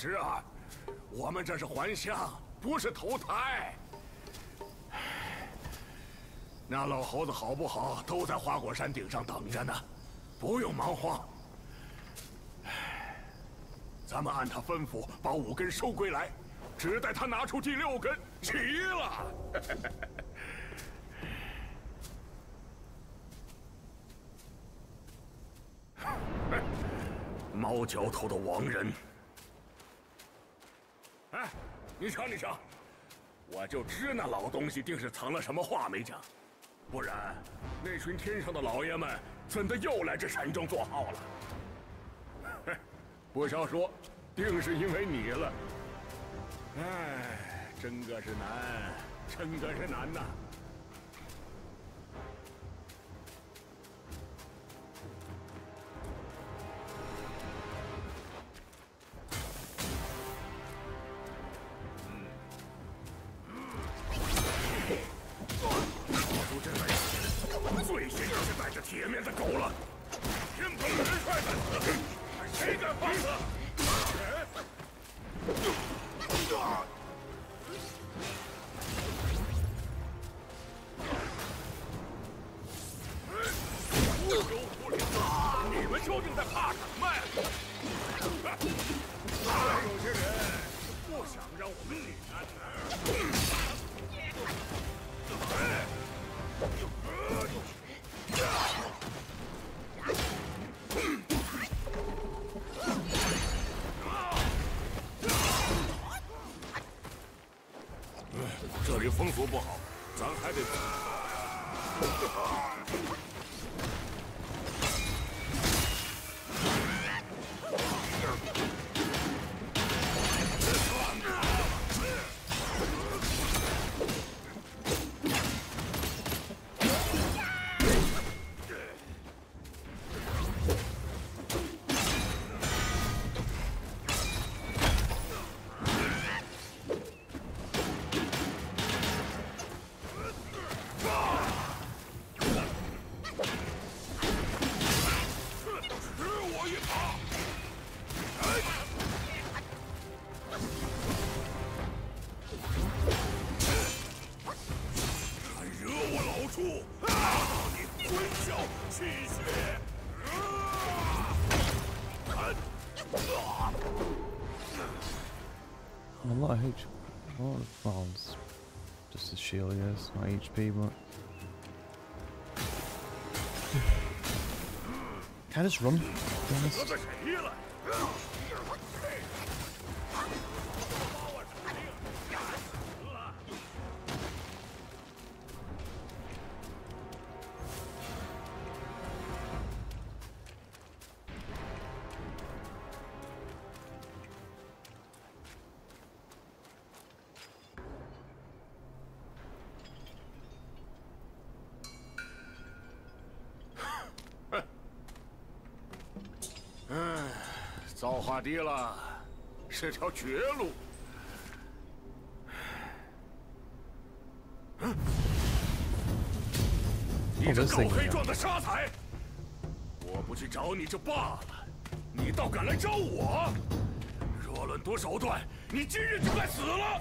师啊，我们这是还乡，不是投胎。那老猴子好不好，都在花果山顶上等着呢，不用忙慌。咱们按他吩咐，把5根收归来，只待他拿出第6根，齐了。猫脚头的亡人！哎，你瞧，你瞧，我就知那老东西定是藏了什么话没讲，不然那群天上的老爷们怎的又来这山中做号了？哼，不消说，定是因为你了。哎，真个是难，真个是难呐！最先就是带着铁面的狗了，天蓬元帅们，谁敢放肆？乌有狐狸，你们究竟在怕什么呀？有些人不想让我们领安。这里风俗不好，咱还得。 A lot of HP. Well, it's just a shield, I guess, not HP, but. Can I just run? To be honest? 造化低了，是条绝路。你这狗黑状的沙财，我不去找你就罢了，你倒敢来找我！若论夺手段，你今日就该死了！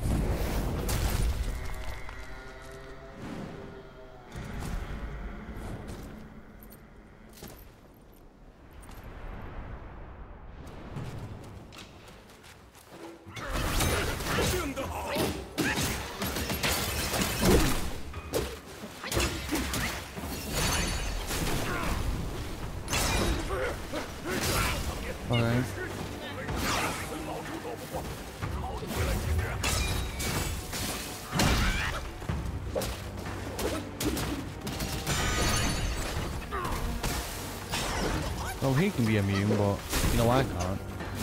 Well, he can be immune, but you know I can't.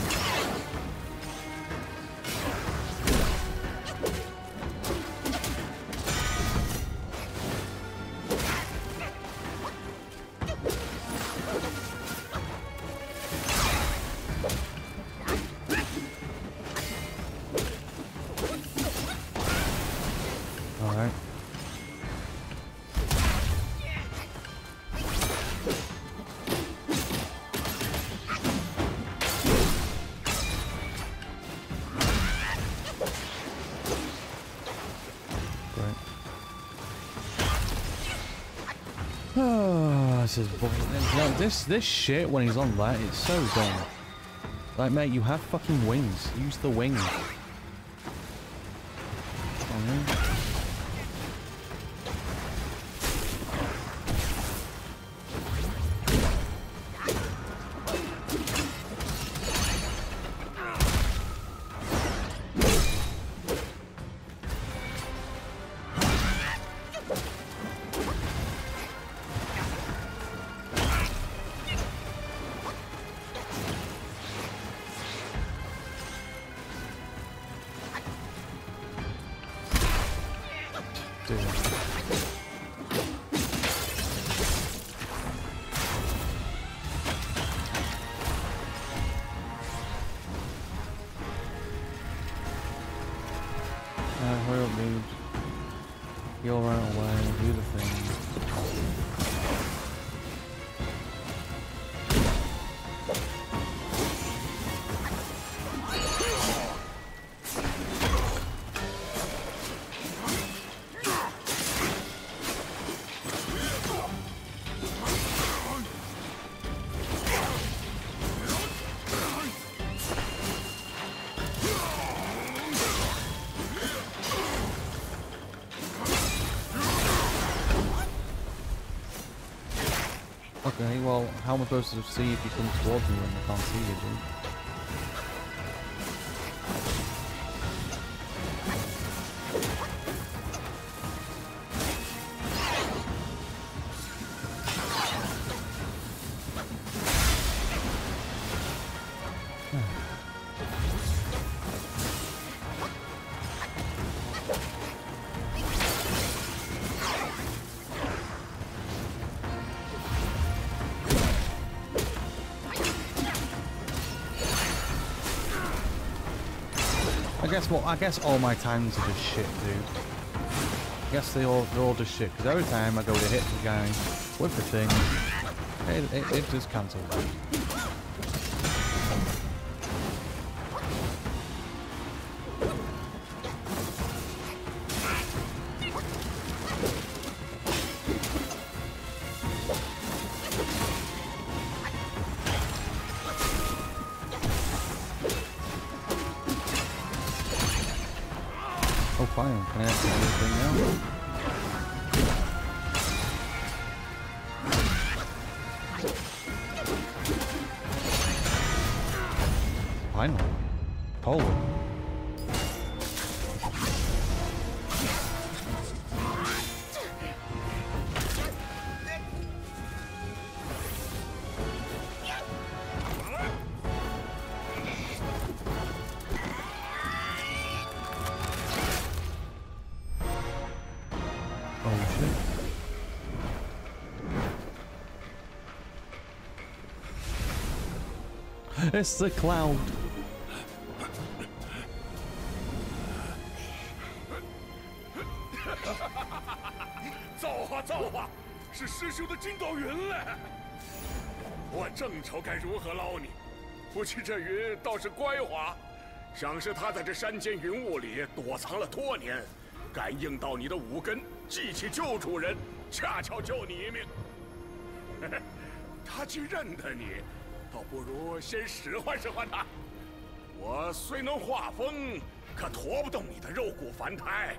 Alright. This is this shit when he's on that, it's so dumb. Like, mate, you have fucking wings. Use the wings. Hurry up, dude. You'll run away, do the thing. Okay, well, how am I supposed to see if he comes towards me when I can't see you, dude? I guess all my times are just shit, dude. I guess they're all just shit, because every time I go to hit the guy with the thing, it just cancels out. Oh, fine. Can I actually do this thing now? Finally. Polo. It's the Cloud. 造化造化，是师兄的筋斗云嘞！我正愁该如何捞你，不期这云倒是乖滑，想是他在这山间云雾里躲藏了多年，感应到你的五根，记起旧主人，恰巧救你一命。他既认得你。 倒不如先使唤使唤他。我虽能化风，可驮不动你的肉骨凡胎。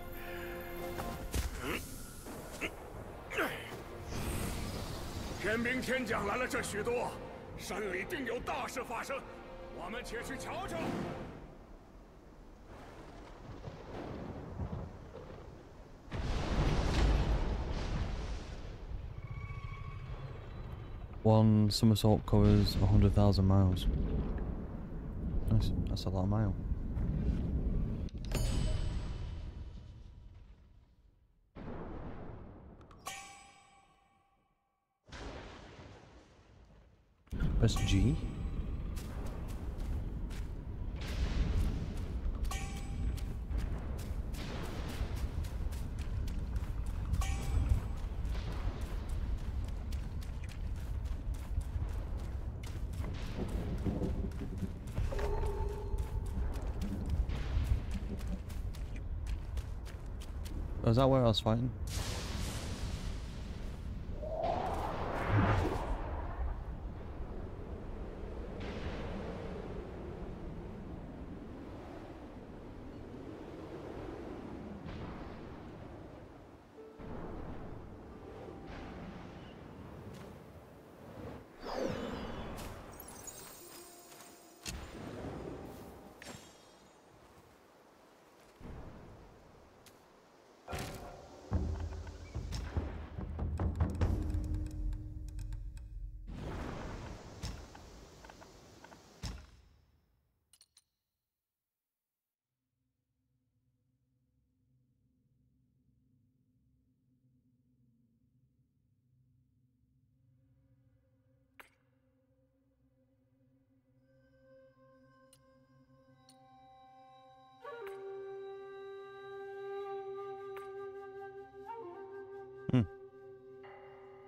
天兵天将来了这许多，山里定有大事发生，我们且去瞧瞧。 One somersault covers 100,000 miles. That's a lot of miles. Press G. Oh, is that where I was fighting?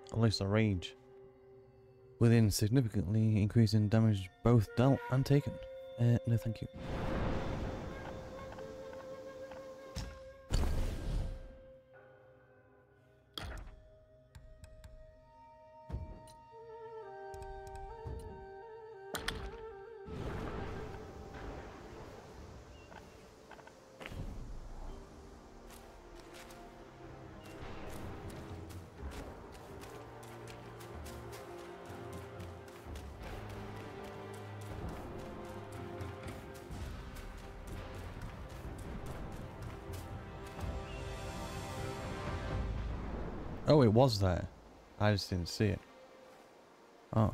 At least the rage. Within significantly increasing damage both dealt and taken. No thank you. Oh, it was there. I just didn't see it. Oh.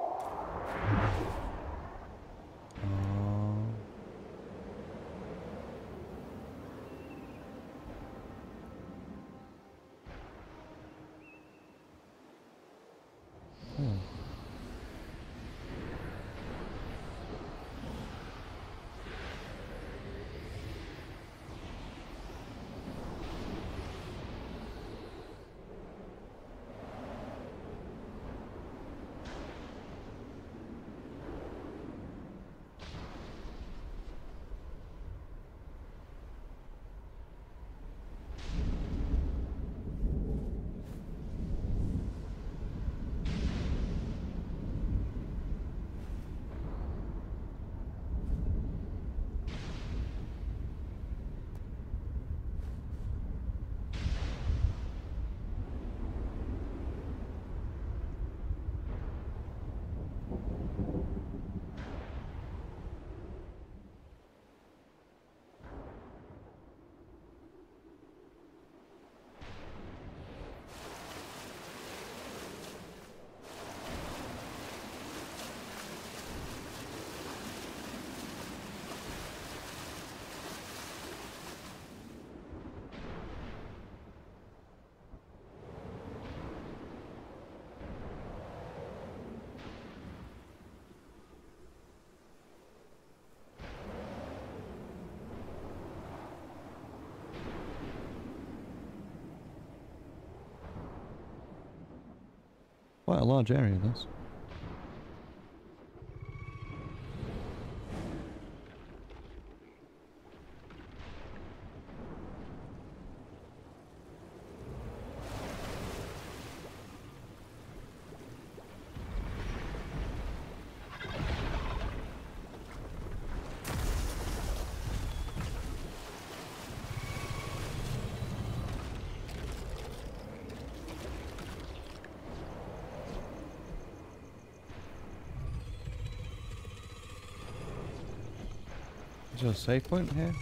Quite a large area, this. Is there a save point here?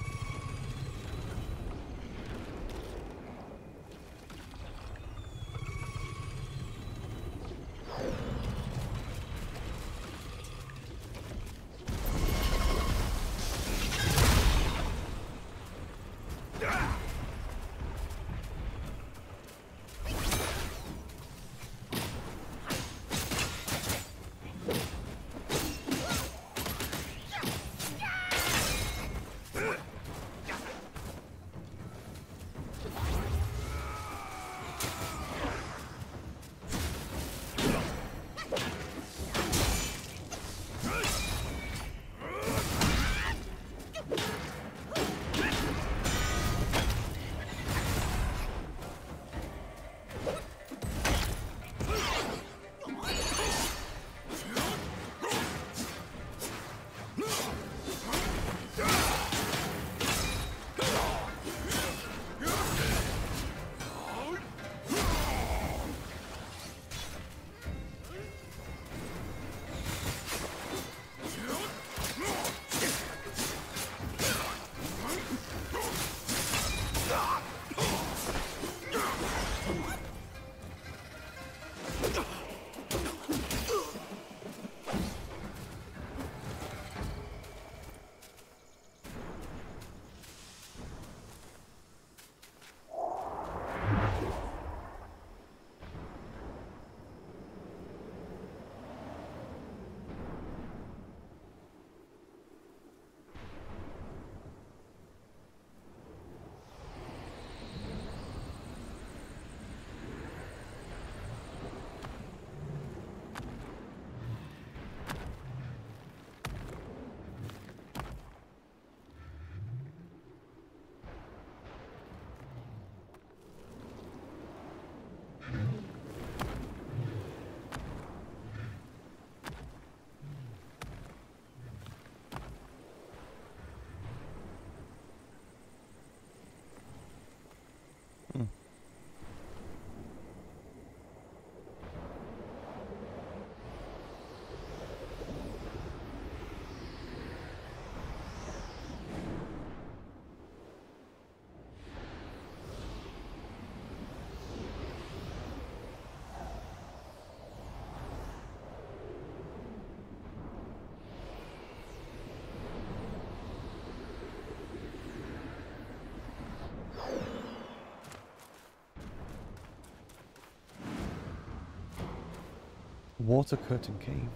Water curtain cave.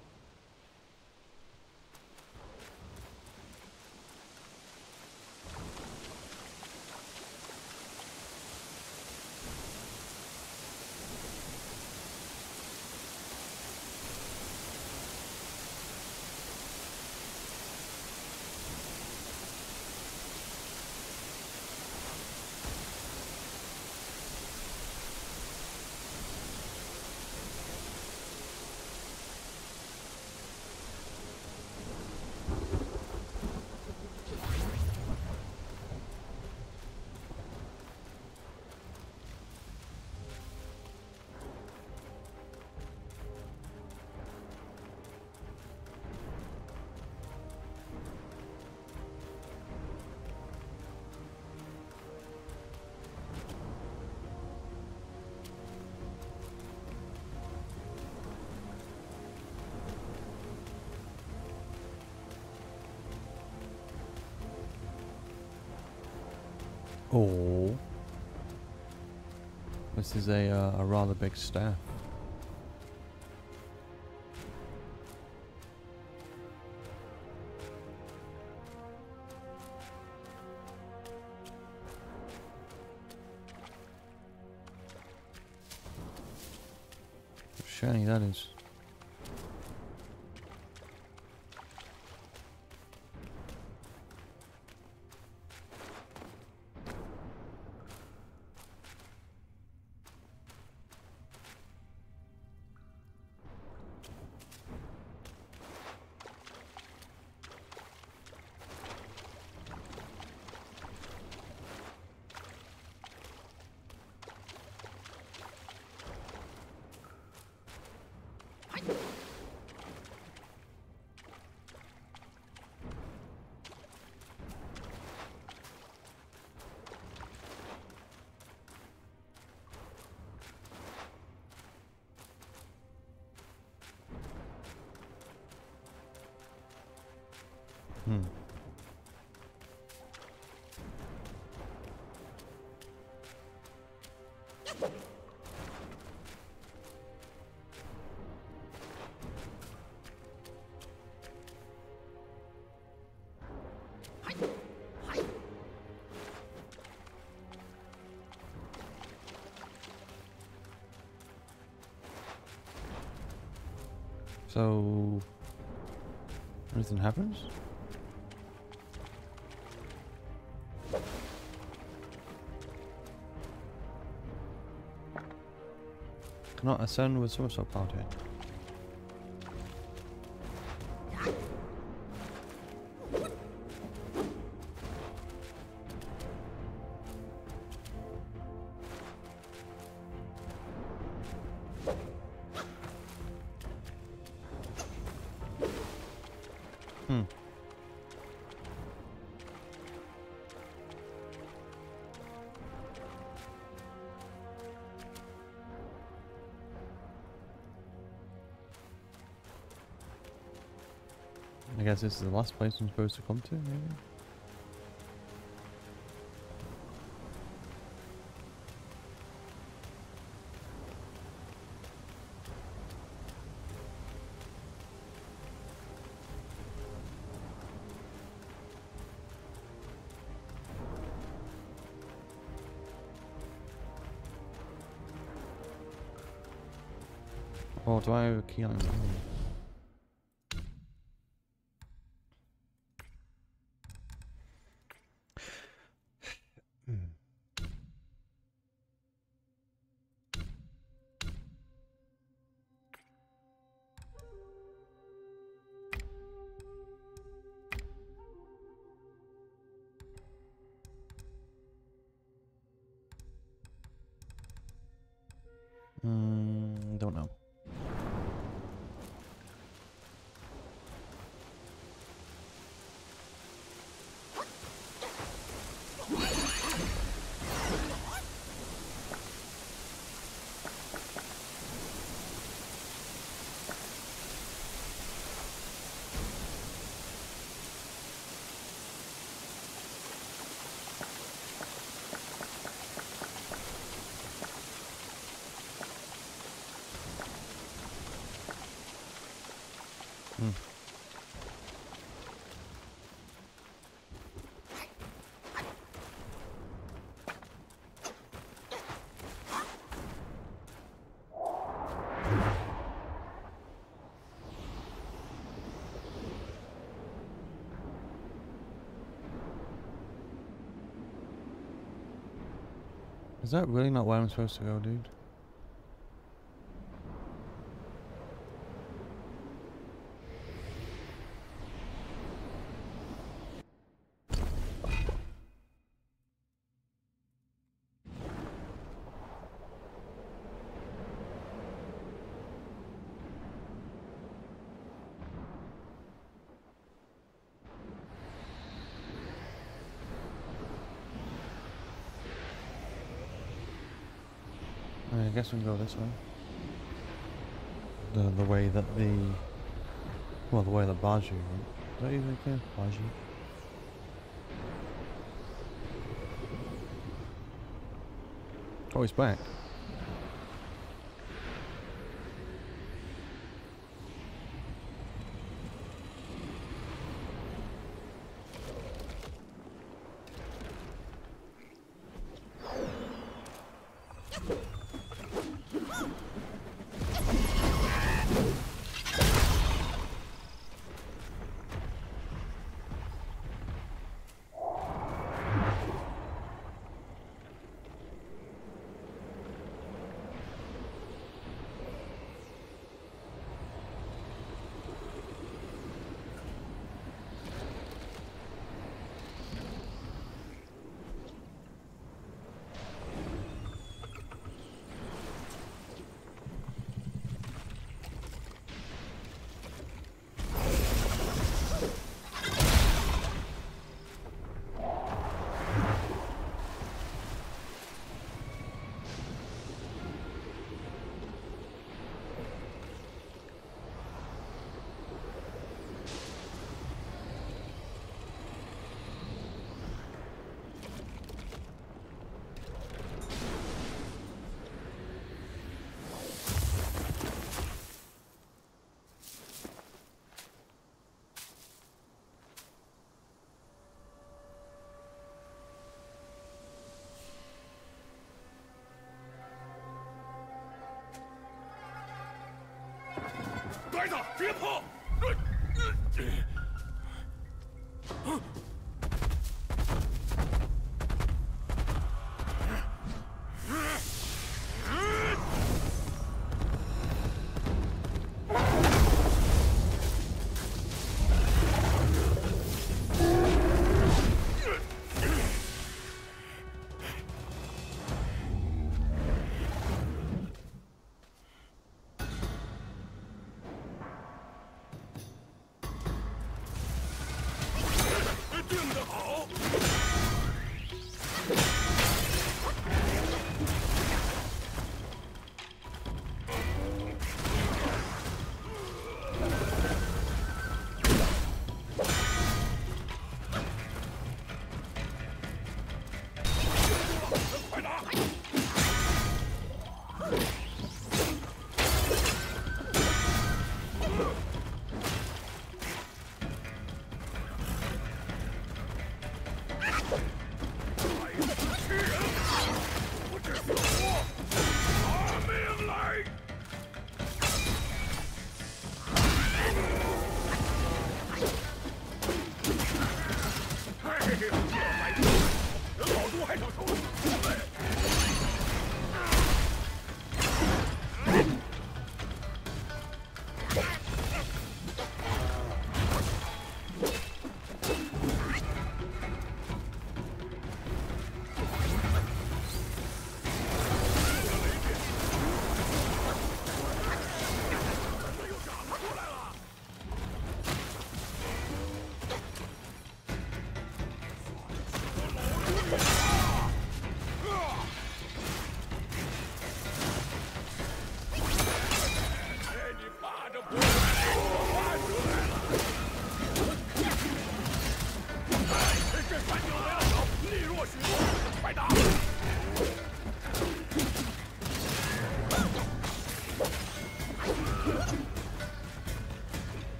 Oh, this is a rather big staff. Shiny that is. So, anything happens? Cannot ascend with source of party. I guess this is the last place I'm supposed to come to, maybe? Oh, do I have a key on it? Don't know. Is that really not where I'm supposed to go, dude? I guess we can go this way. The way that the... Well, the way that Baji went. Is that even okay? Baji? Oh, he's back. 呆着，别碰！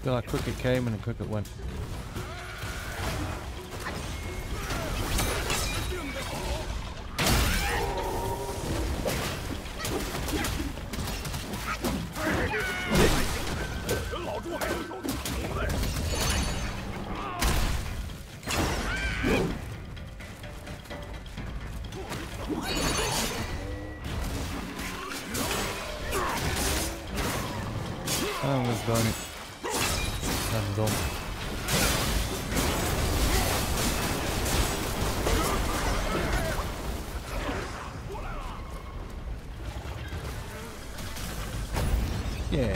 Feel like cricket came and then cricket went. Oh, let's burn it. I'm done. Yeah.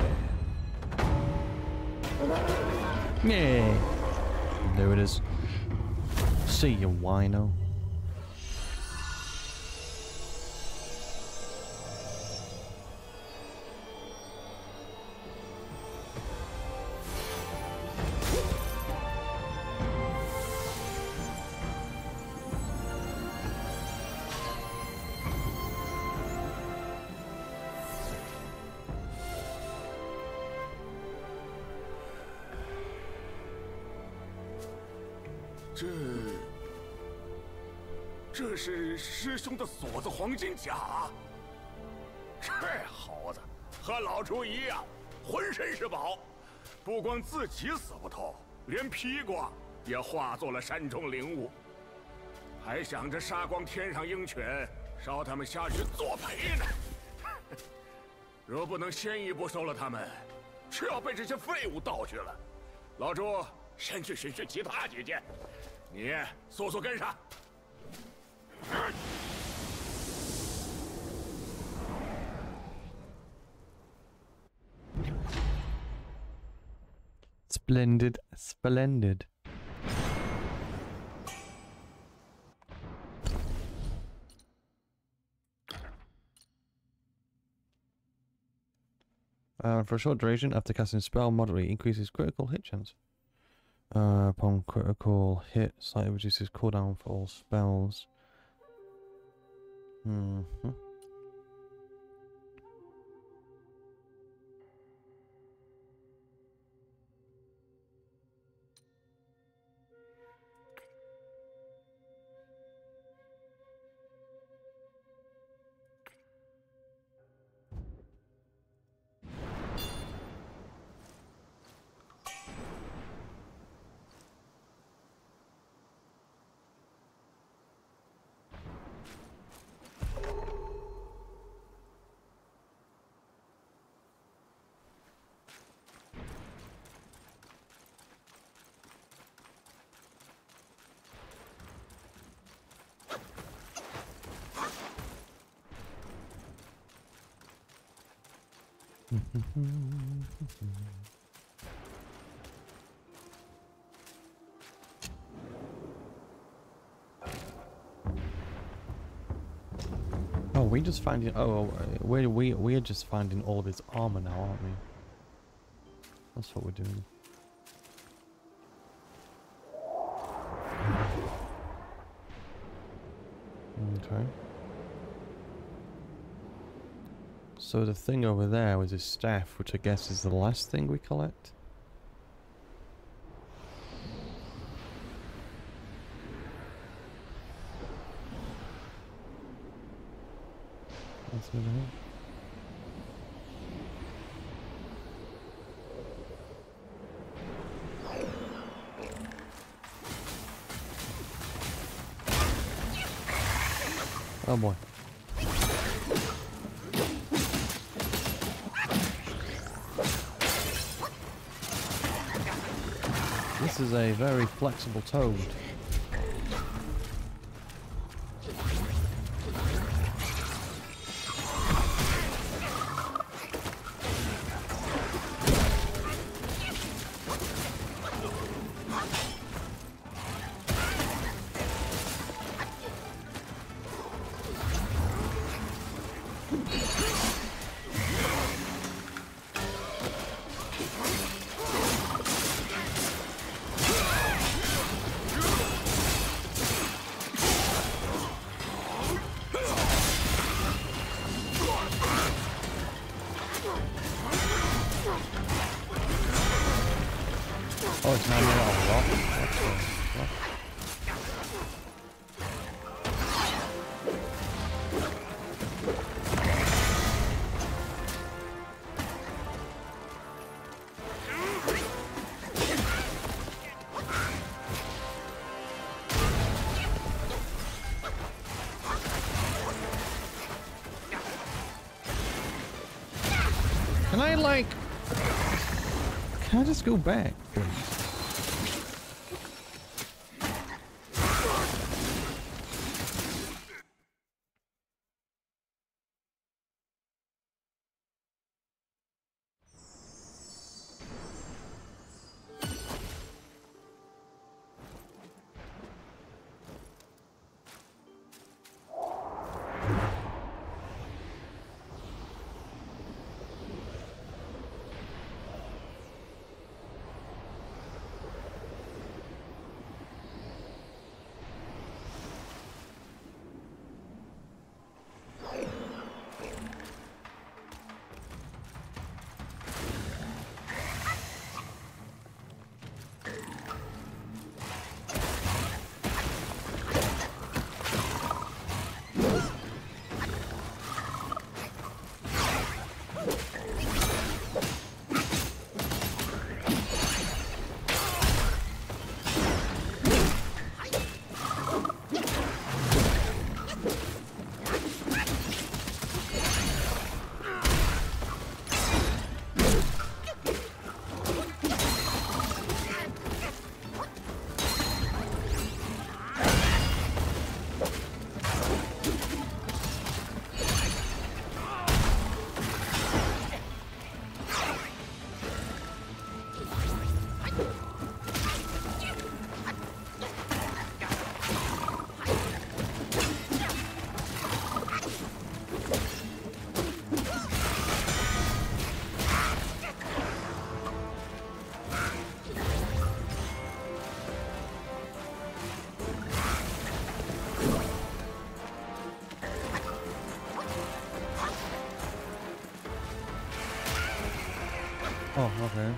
Yeah. There it is. See you, wino. 这是师兄的锁子黄金甲。这猴子和老朱一样，浑身是宝，不光自己死不透，连披挂也化作了山中灵物，还想着杀光天上鹰犬，烧他们下去作陪呢。若不能先一步收了他们，却要被这些废物盗去了。老朱，先去巡视其他几件，你速速跟上。 Splendid, splendid. For a short duration, after casting a spell, moderately increases critical hit chance. Upon critical hit, slightly reduces cooldown for all spells. Oh, we just finding. Oh, we're just finding all of his armor now, aren't we? That's what we're doing. Okay. So the thing over there was his staff, which I guess is the last thing we collect. That's over here. Oh boy. This is a very flexible toad. Oh, it's now made out of rock. What? Can I, like... Can I just go back, please? Oh, okay.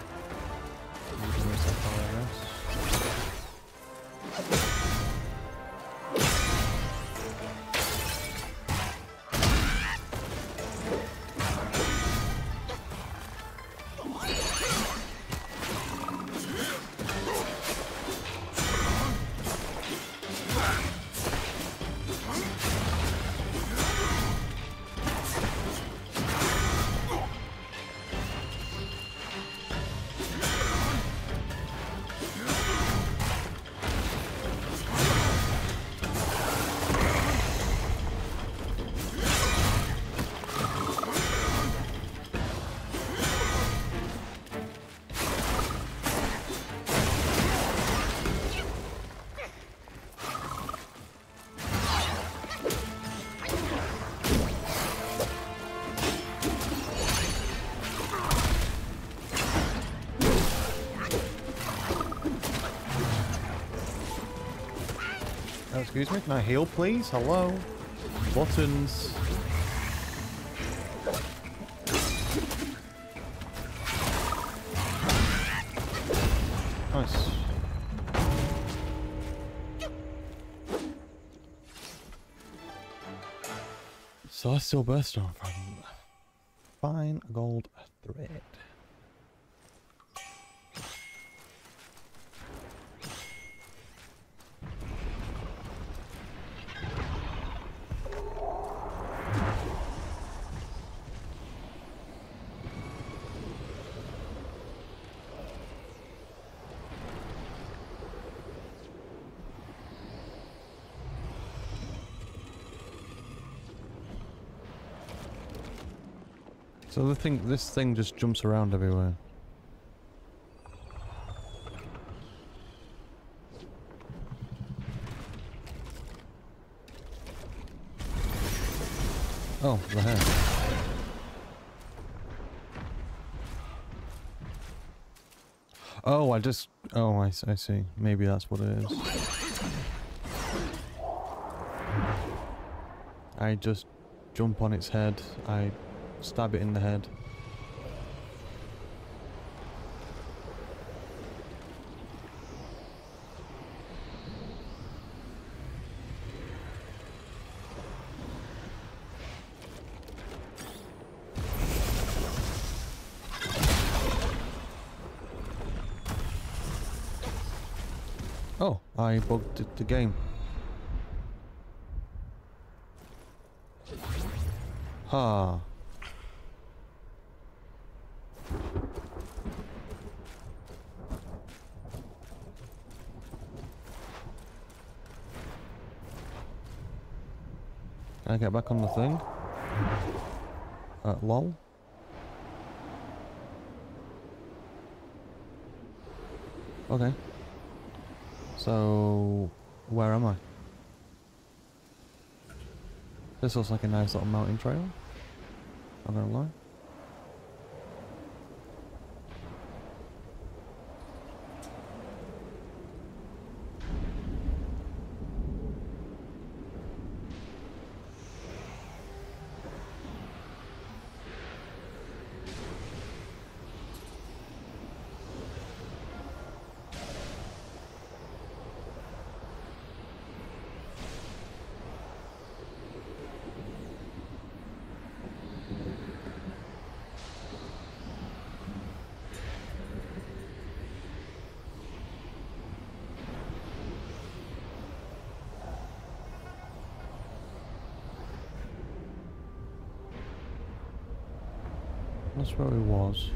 Oh, excuse me, can I heal please? Hello? Buttons. Nice. Celestial Birthstone from Fine Gold Thread. So this thing just jumps around everywhere. Oh, the hair. Oh, I see. Maybe that's what it is. I just jump on its head. I stab it in the head. Oh, I bugged the game. Ha. Can I get back on the thing? Lol. Okay. So, where am I? This looks like a nice little mountain trail. I'm not gonna lie. That's where he was.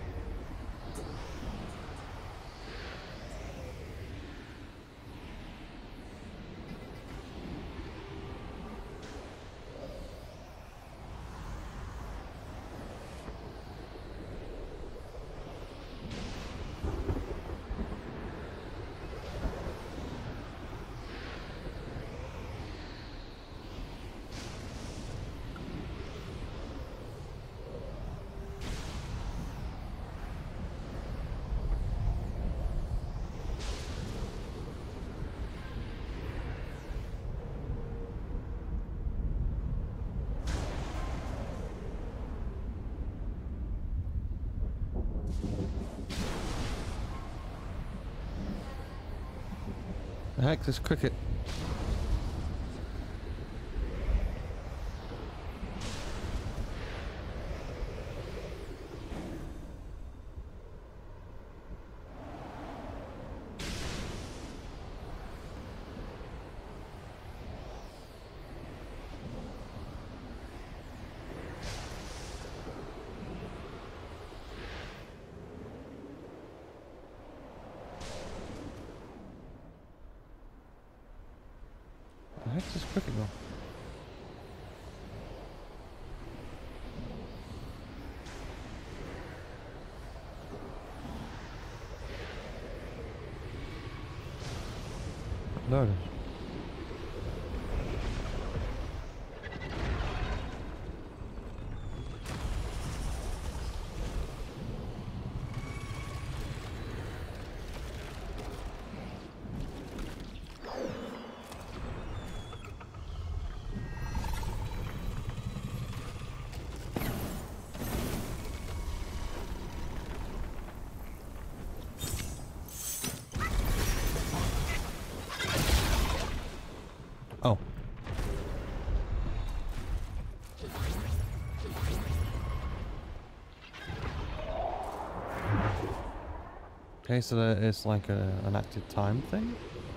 The heck, this cricket. The heck does cricket go? There it is. Oh. Okay, so there is like an active time thing?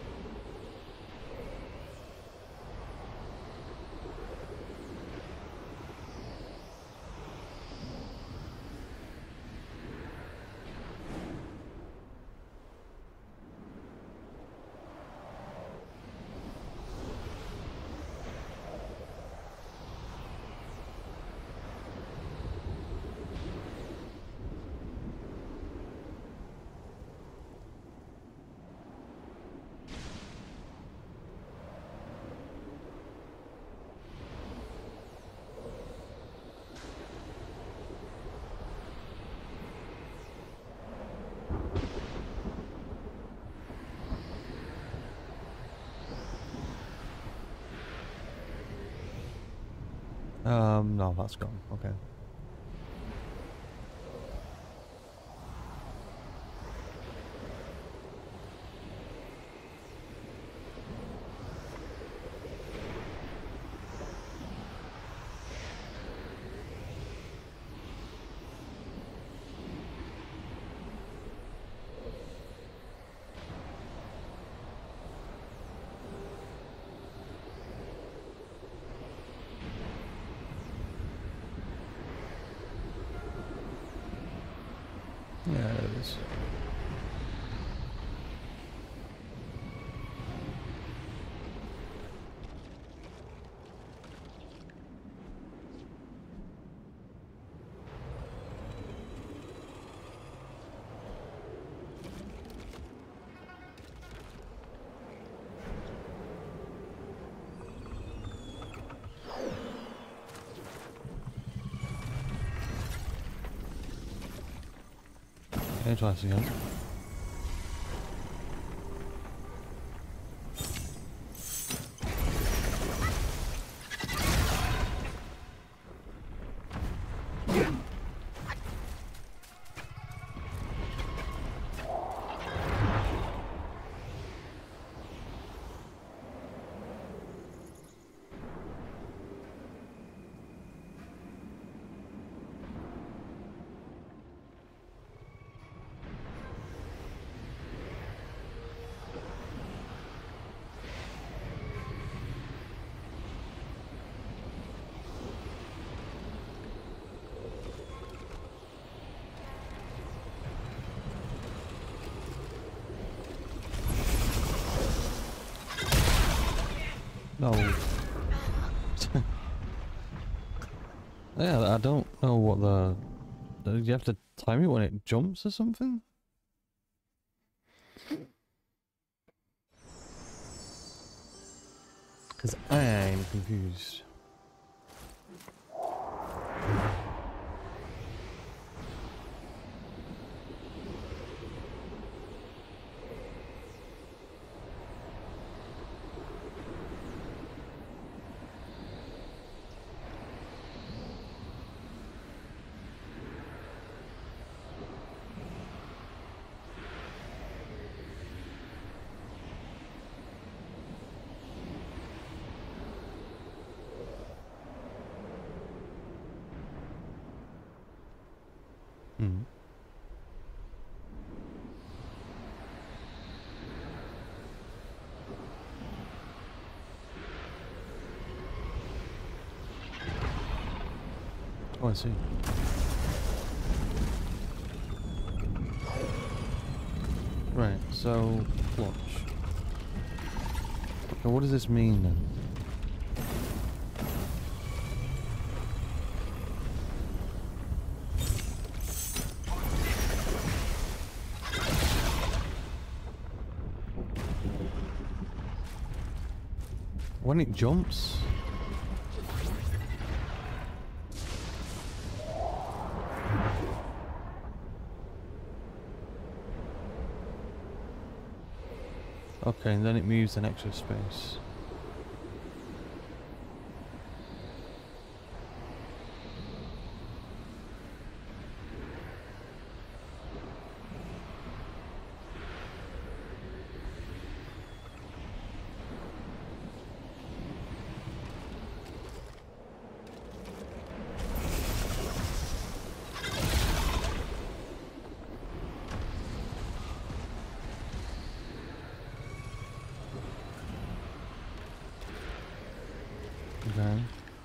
No, that's gone. Okay. Yeah, it is. Okay, twice again. No. Yeah, I don't know what the... Do you have to time it when it jumps or something? Because I'm confused. Hmm. Oh, I see. Right, so watch. Okay, what does this mean then? When it jumps? Okay, and then it moves an extra space. Okay.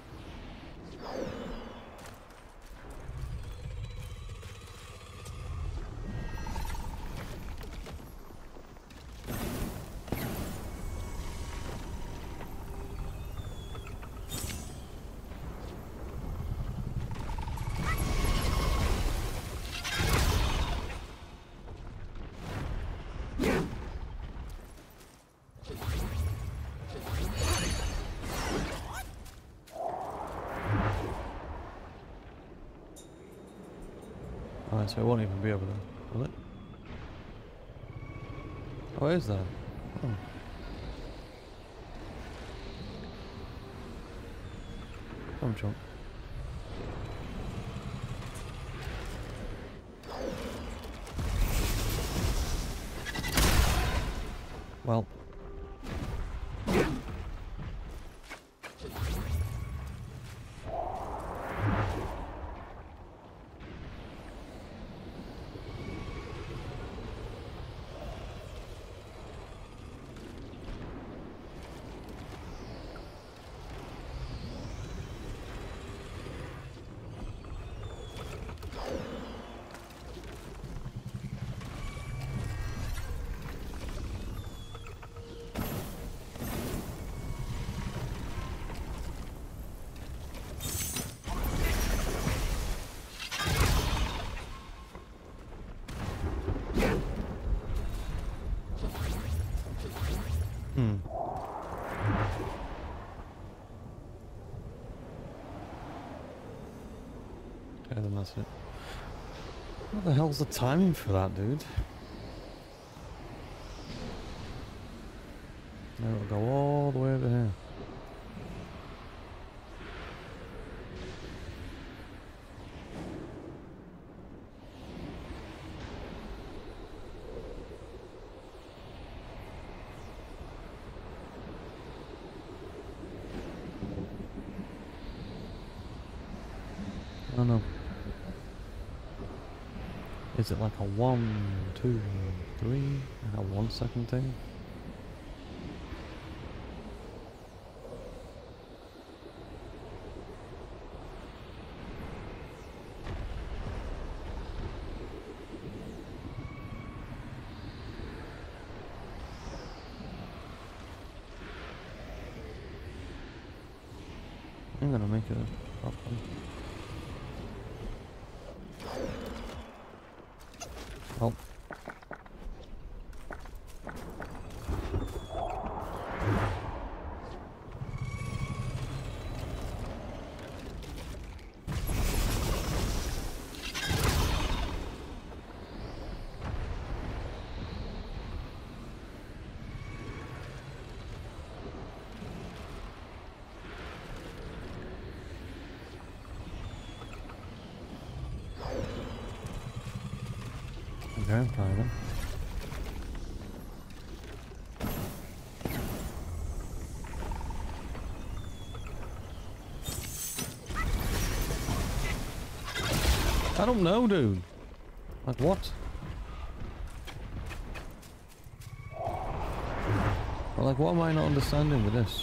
Alright, so it won't even be over there, will it? Oh, it is there. Oh. Come jump. Well. Okay, then that's it. What the hell's the timing for that, dude? Now it'll go all the way over here. Oh no. Is it like a 1, 2, 3, and a 1 second thing? I'm gonna make it a problem. Oh. Okay, try them. I don't know, dude. Like what? Or like, what am I not understanding with this?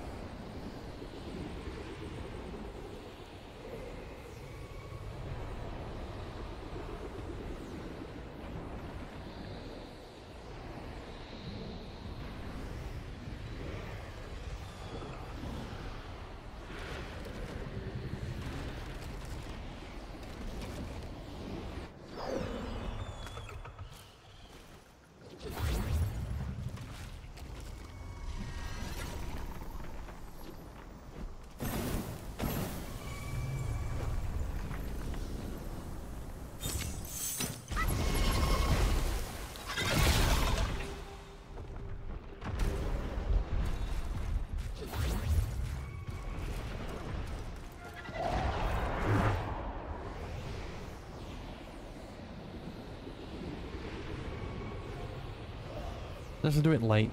Let's do it late.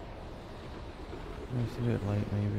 Let's do it late, maybe.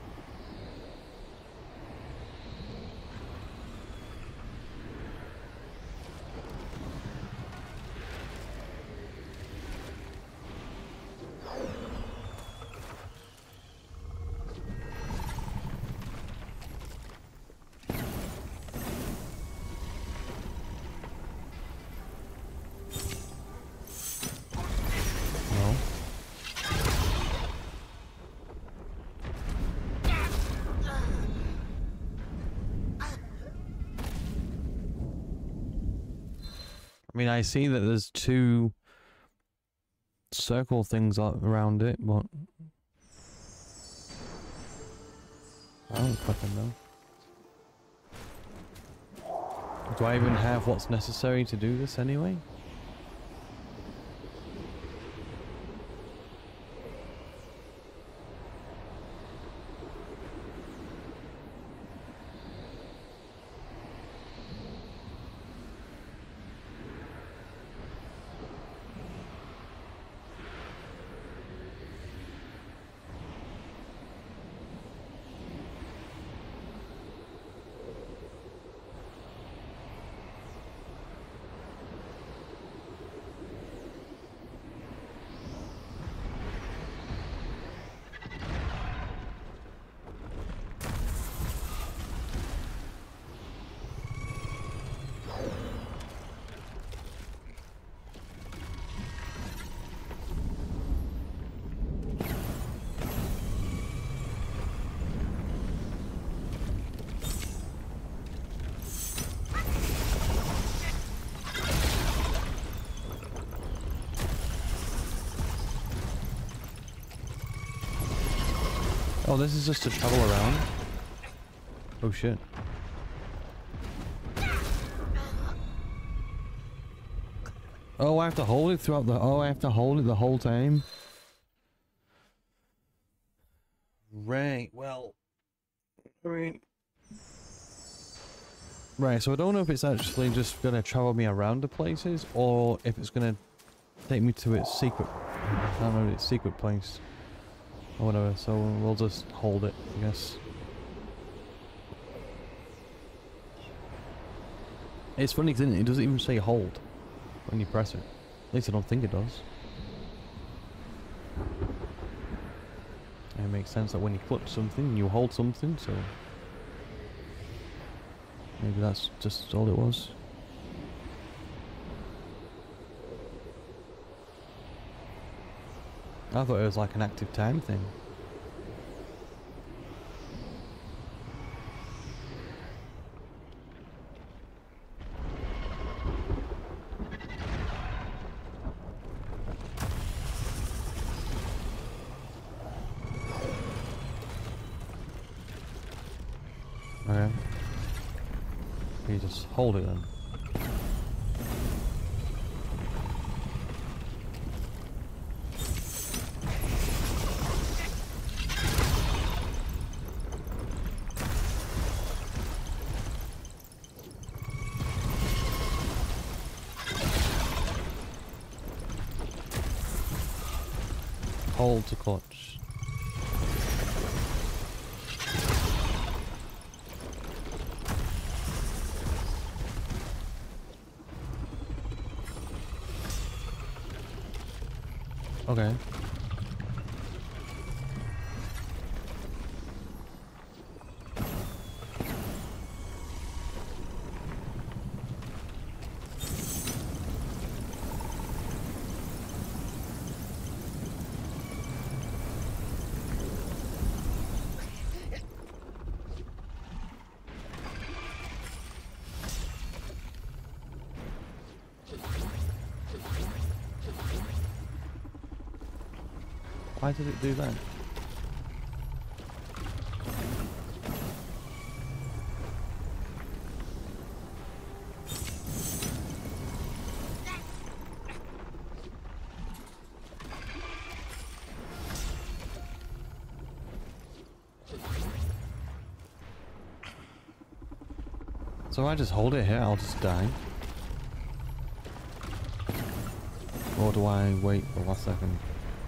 I mean, I see that there's 2 circle things around it, but I don't fucking know. Do I even have what's necessary to do this anyway? Oh, this is just to travel around? Oh shit. Oh, I have to hold it throughout the... Oh, I have to hold it the whole time? Right, well... I mean... Right, so I don't know if it's actually just gonna travel me around the places, or if it's gonna take me to its secret... I don't know, its secret place. Or whatever, so we'll just hold it, I guess. It's funny, isn't it? It doesn't even say hold when you press it. At least I don't think it does. And it makes sense that when you clutch something, you hold something, so... Maybe that's just all it was. I thought it was like an active time thing. Okay. You just hold it then. Hold to clutch. Okay. Why did it do that? So I just hold it here, I'll just die. Or do I wait for 1 second?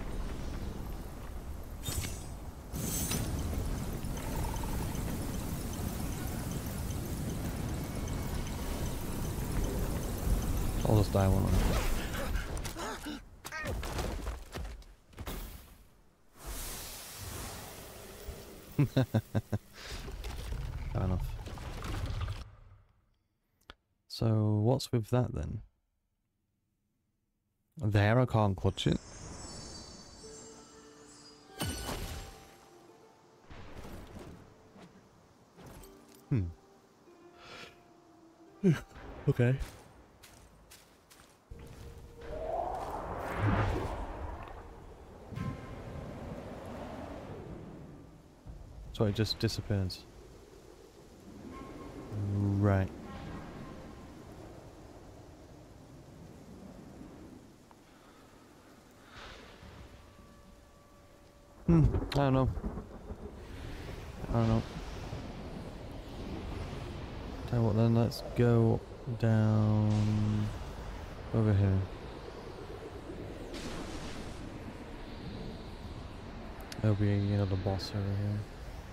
I'll just die one on it. Fair enough. So what's with that then? There, I can't clutch it. Okay. So it just disappears. Right. I don't know. I don't know. Tell you what then, let's go down over here. There'll be another boss over here.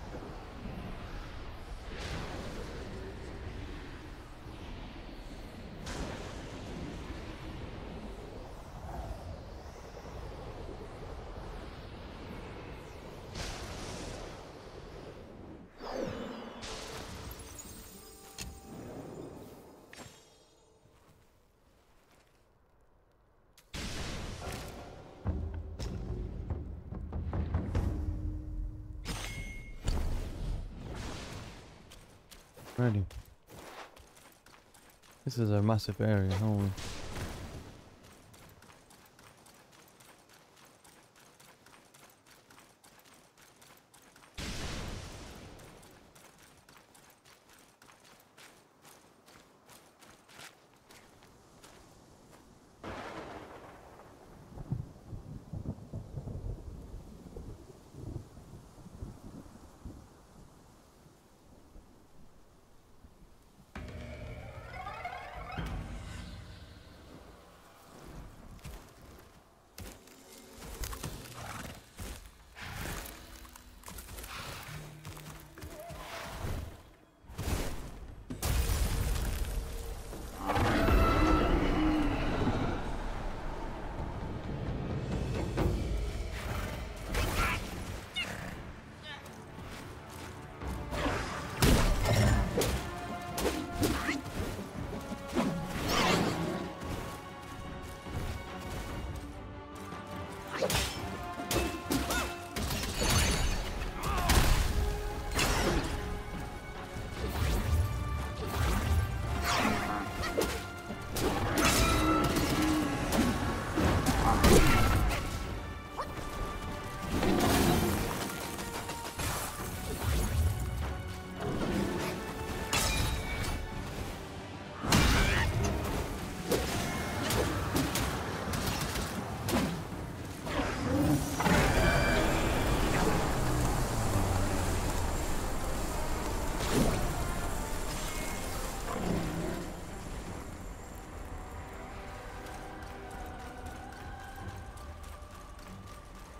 Ready. This is a massive area, holy.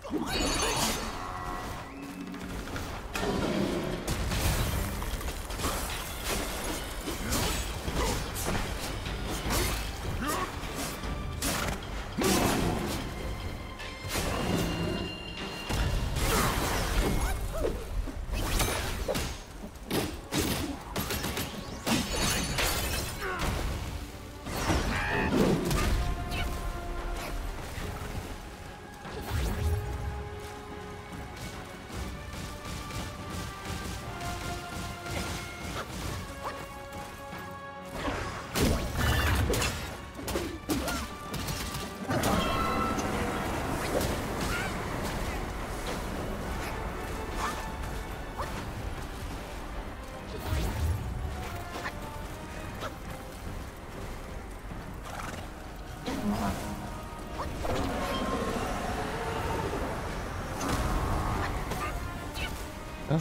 Huh?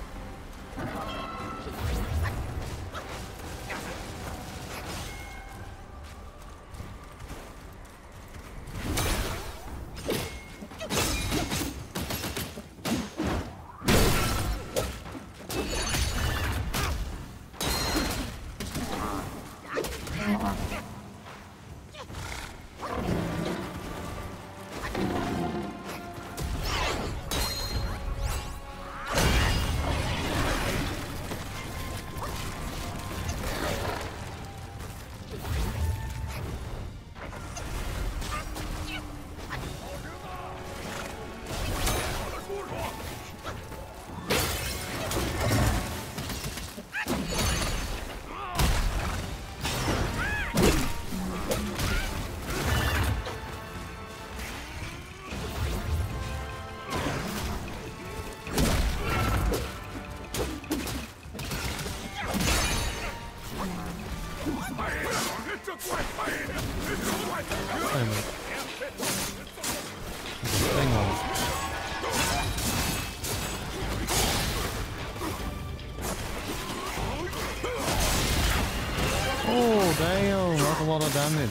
Oh damn, that's a lot of damage.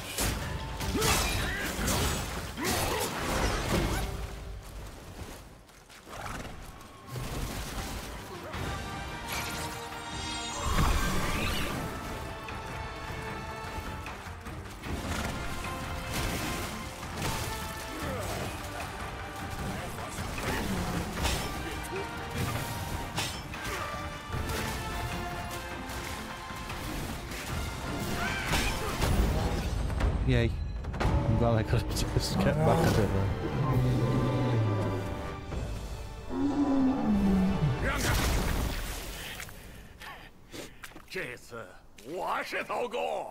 Yay. I'm glad I could just get back a bit there. 这次我是头功。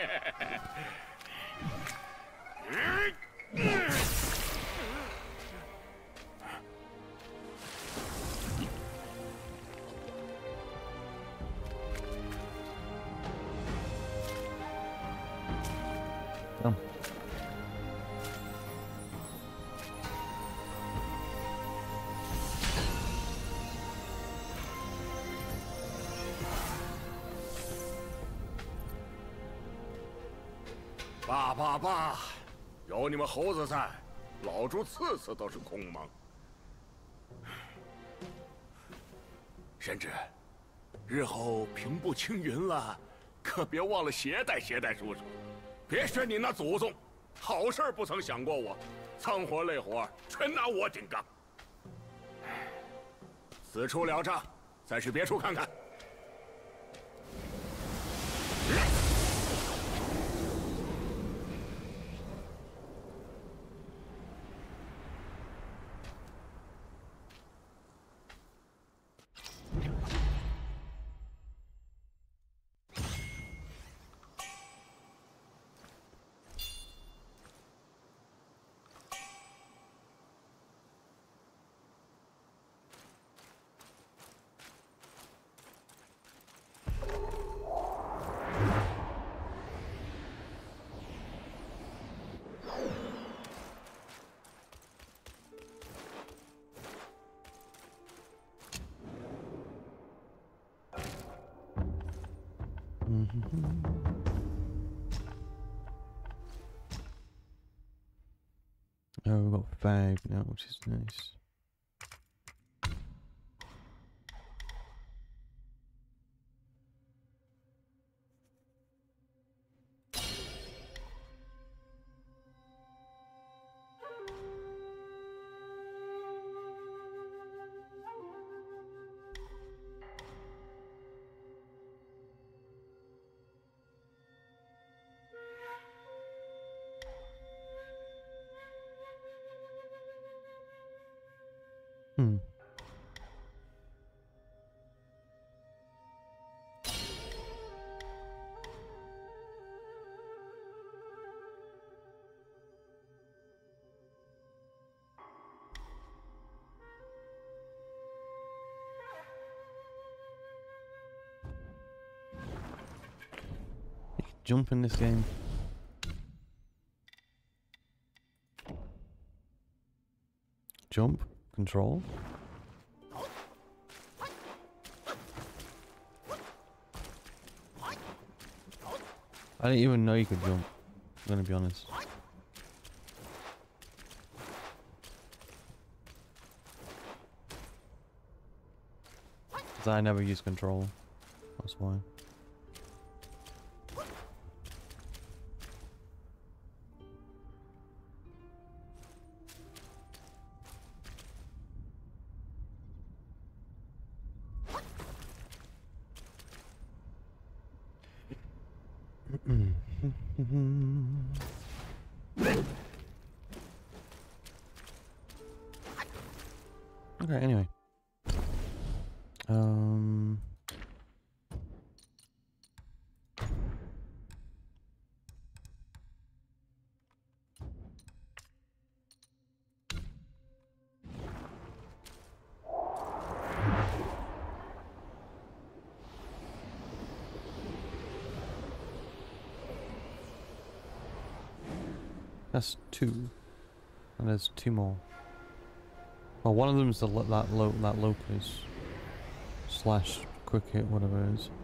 爸爸爸，有你们猴子在，老猪次次都是空忙。贤侄，日后平步青云了，可别忘了携带叔叔，别学你那祖宗，好事不曾想过我，脏活累活全拿我顶缸。此处了账，再去别处看看。 Oh, we've got 5 now, which is nice. Hmm. You can jump in this game. Jump, control. I didn't even know you could jump, I'm gonna be honest. Because I never use control, that's why. Okay, anyway. That's 2, and there's 2 more. Well, one of them's that locust slash quick hit, whatever it is.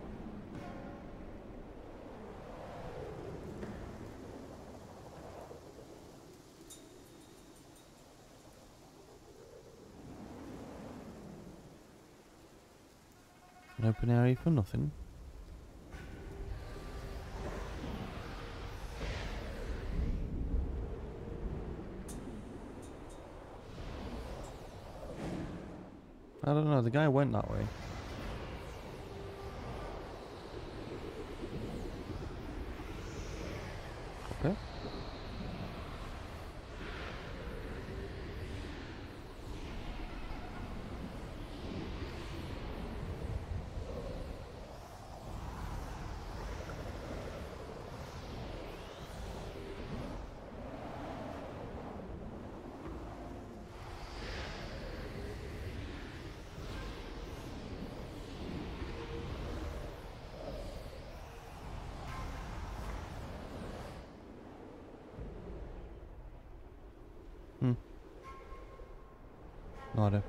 An open area for nothing. I don't know, the guy went that way. Okay. No idea.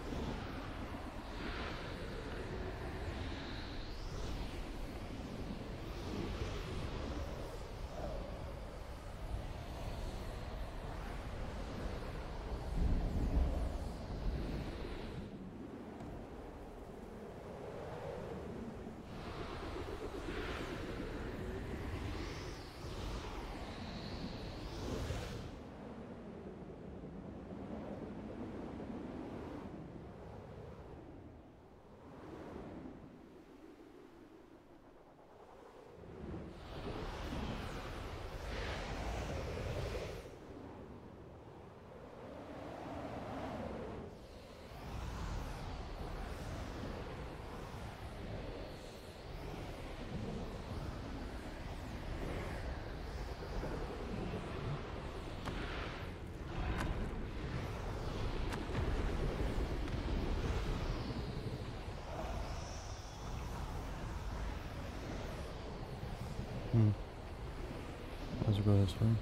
Let's go this way.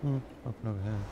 Open over here.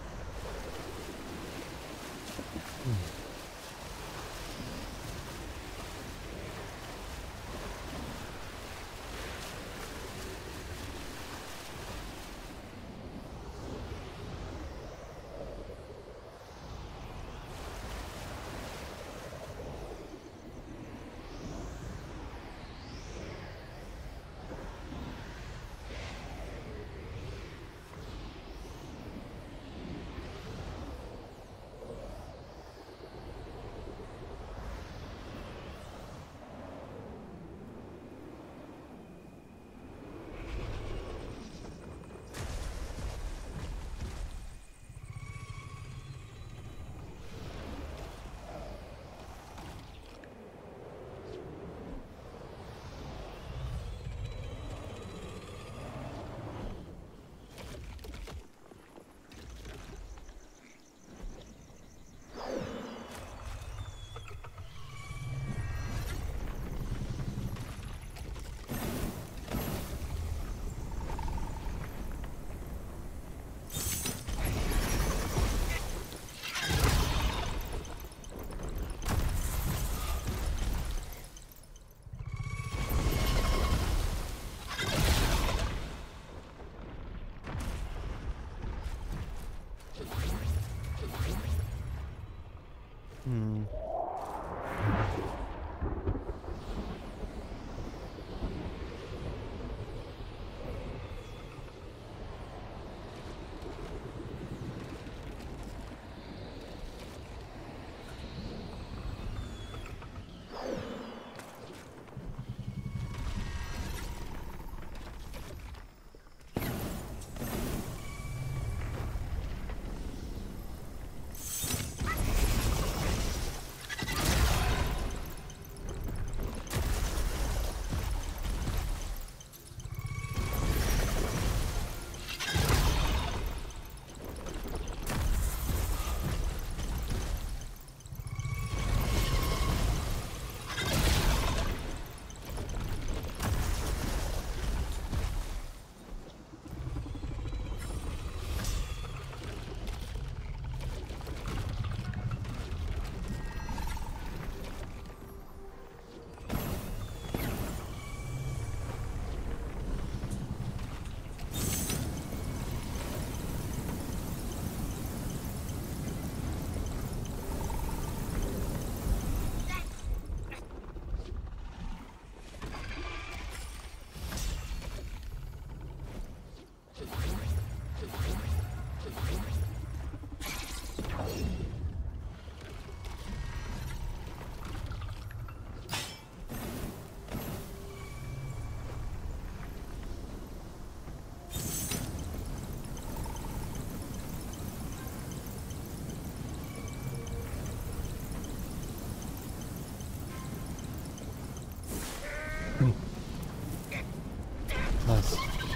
Nice.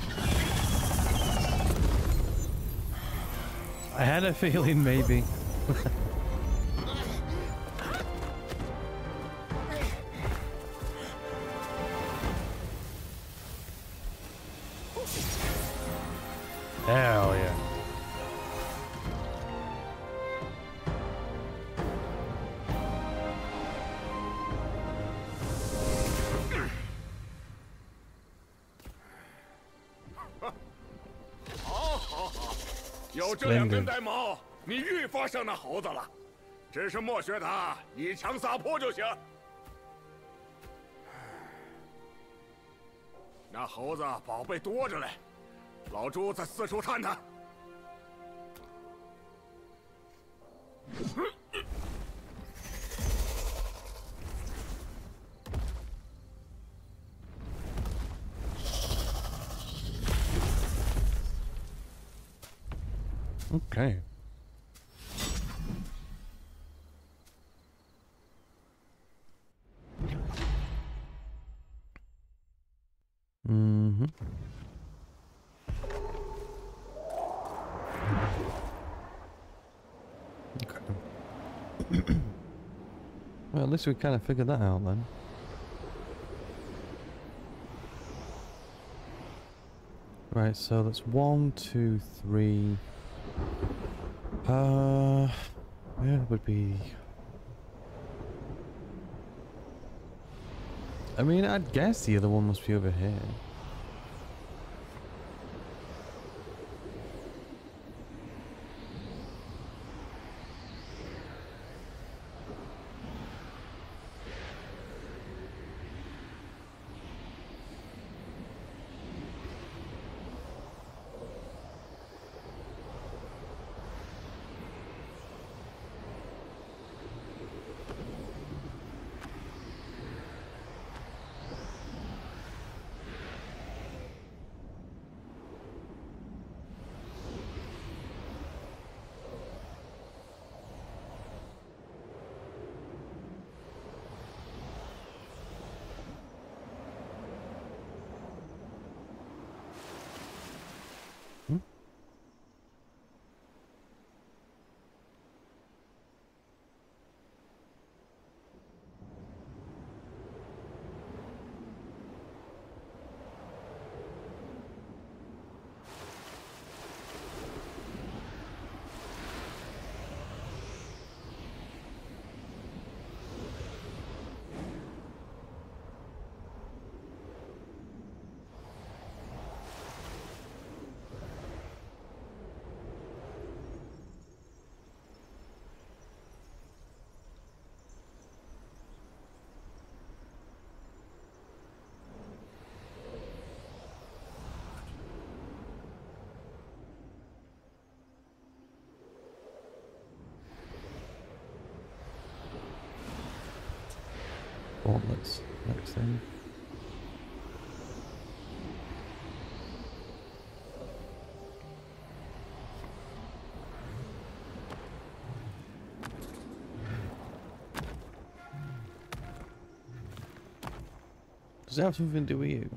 I had a feeling maybe. Hell yeah. 好，有这两根玳瑁，你愈发像那猴子了。只是莫学他一枪撒泼就行。那猴子宝贝多着嘞，老朱再四处探探。 Okay. Mm-hmm. Okay. Well, at least we kind of figured that out then. Right, so that's 1, 2, 3, Where would be... I mean, I'd guess the other one must be over here. Gauntlets, next thing. Does it have something to do with you?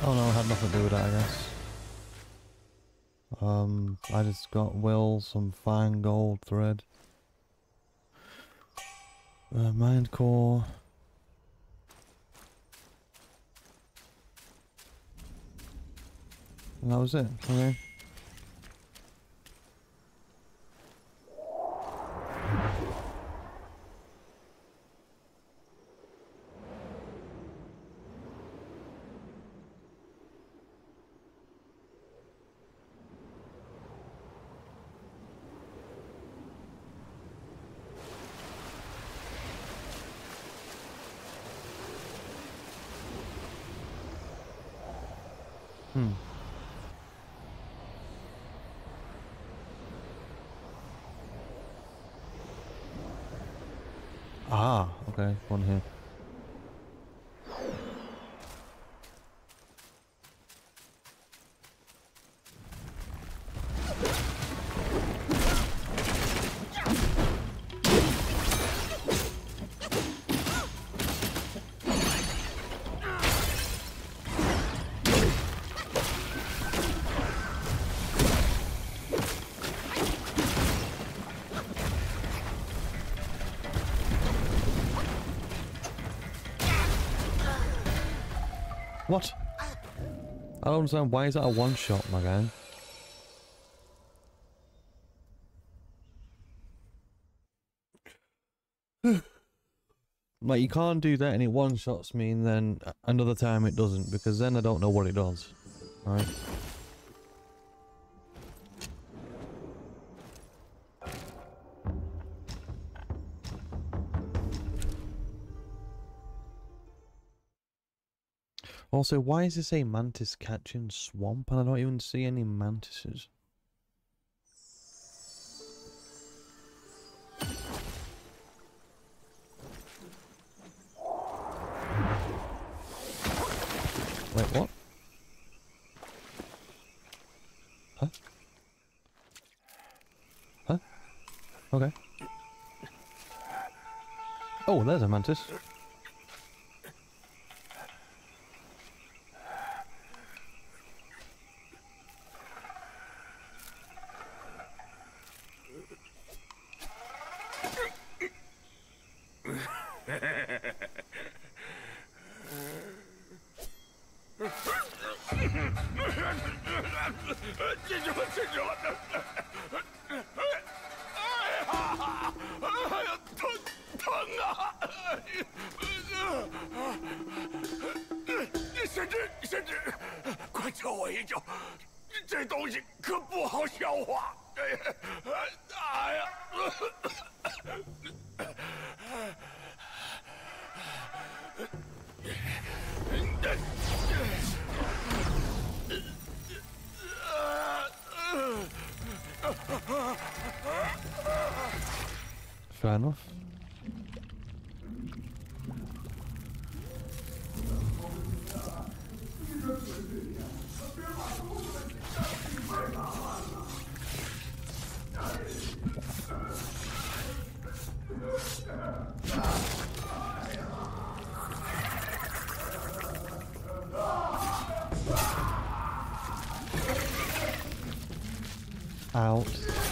Oh no, it had nothing to do with that, I guess. I just got some fine gold thread. Mind core. And that was it, okay. Ah, okay, one here. What? I don't understand. Why is that a one-shot, my guy? Like, you can't do that and it one-shots me and then another time it doesn't, because then I don't know what it does. Right? Also, why does it say mantis catching swamp and I don't even see any mantises? Wait, what? Huh? Huh? Okay. Oh, there's a mantis. Fair enough. Out.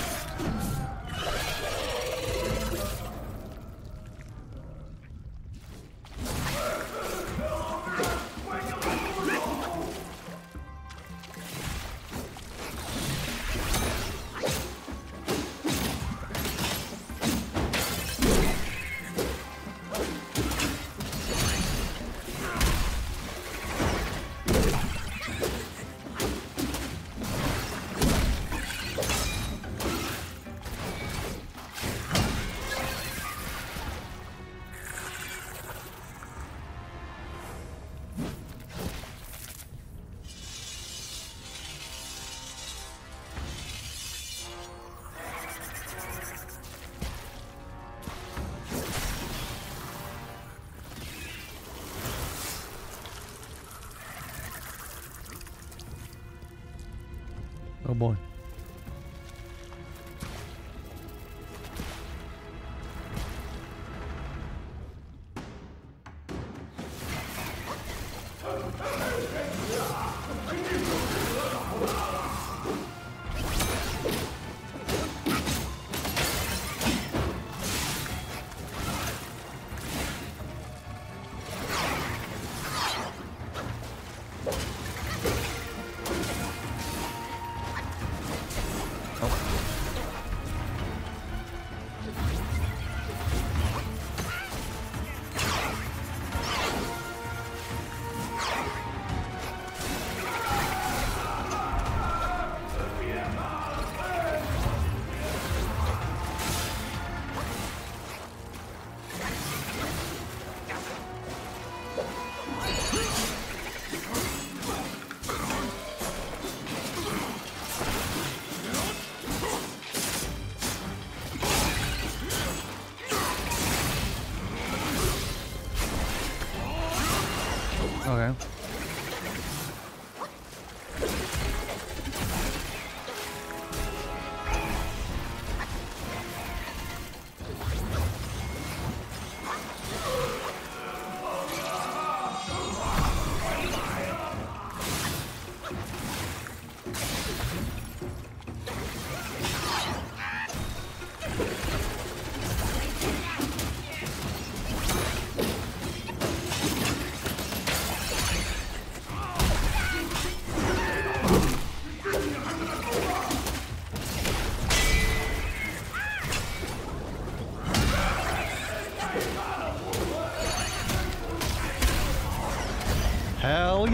Oh boy.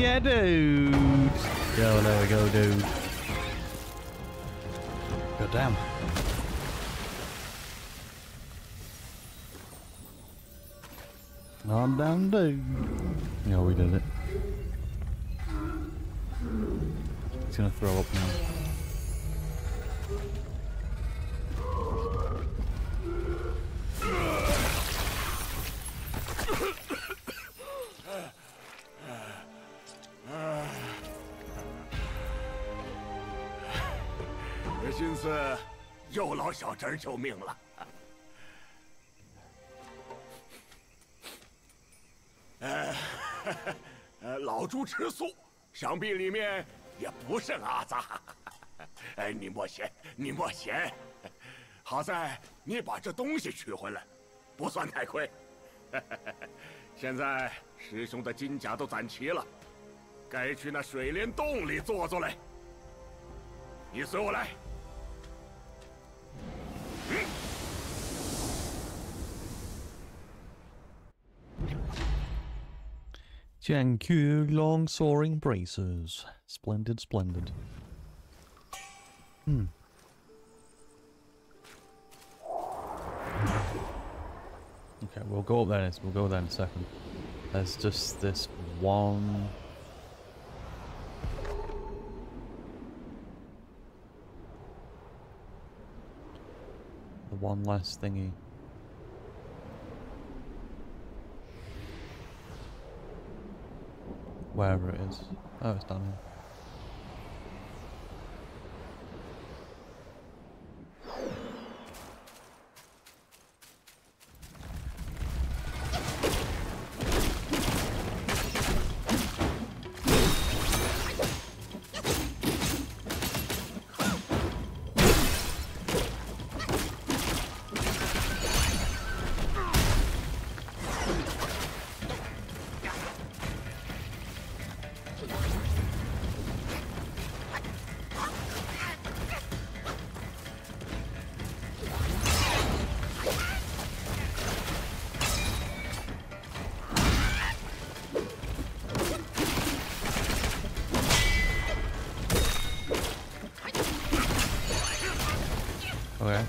Yeah, dude. Yo, there we go, dude. God damn. God damn, dude. Yeah, we did it. He's gonna throw up now. 这心思又劳小侄儿救命了。老猪吃素，想必里面也不剩阿杂。你莫嫌，你莫嫌。好在你把这东西取回来，不算太亏。现在师兄的金甲都攒齐了，该去那水帘洞里坐坐嘞。你随我来。 Jiangku long soaring bracers. Splendid, splendid. Okay, we'll go up there. We'll go there in a second. There's just this one. The one last thingy. Wherever it is. Oh, it's down here. Okay.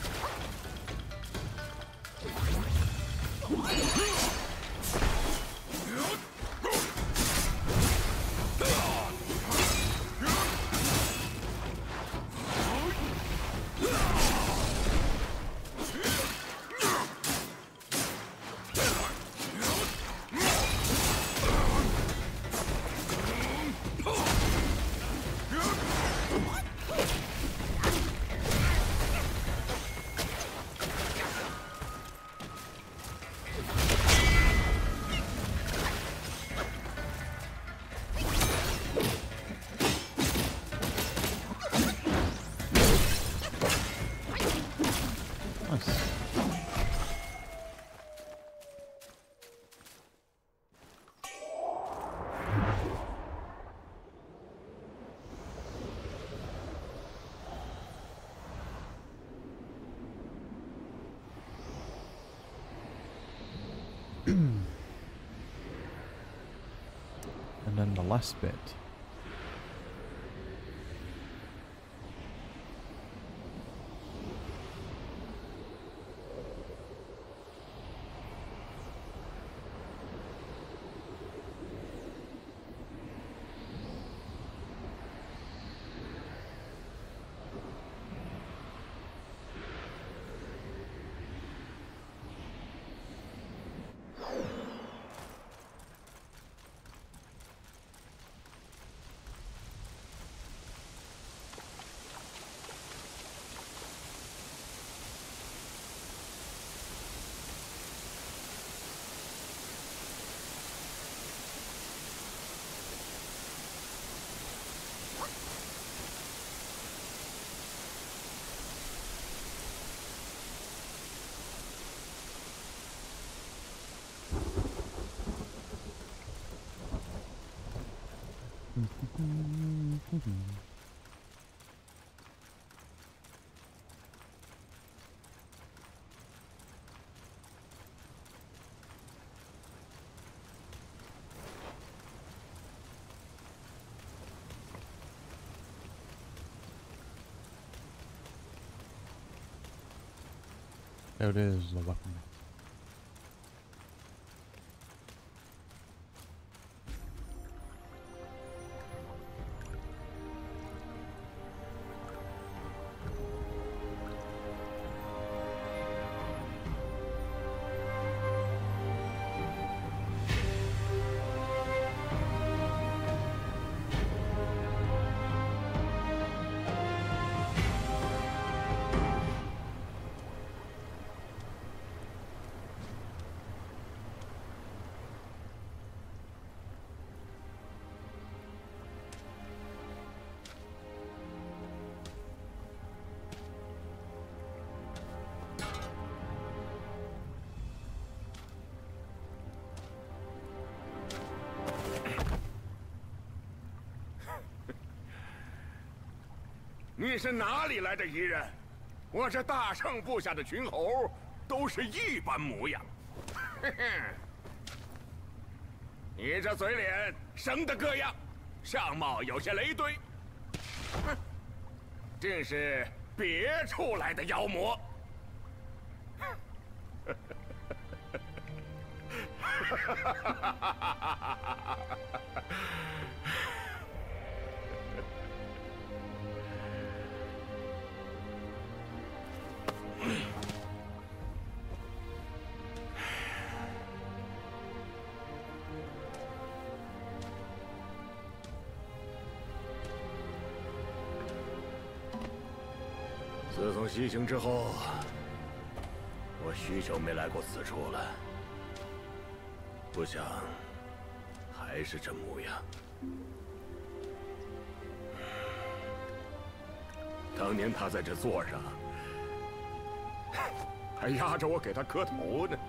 And then the last bit. There it is, the weapon. 你是哪里来的异人？我这大圣部下的群猴都是一般模样。嘿嘿，你这嘴脸生得各样，相貌有些雷堆，哼，定是别处来的妖魔。自从西行之后，我许久没来过此处了。不想还是这模样。当年他在这座上，还压着我给他磕头呢。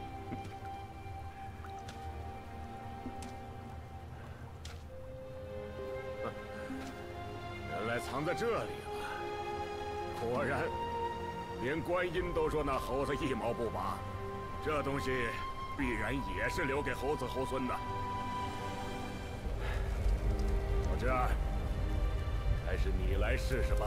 原来藏在这里了。果然，连观音都说那猴子一毛不拔，这东西必然也是留给猴子猴孙的。老侄儿，还是你来试试吧。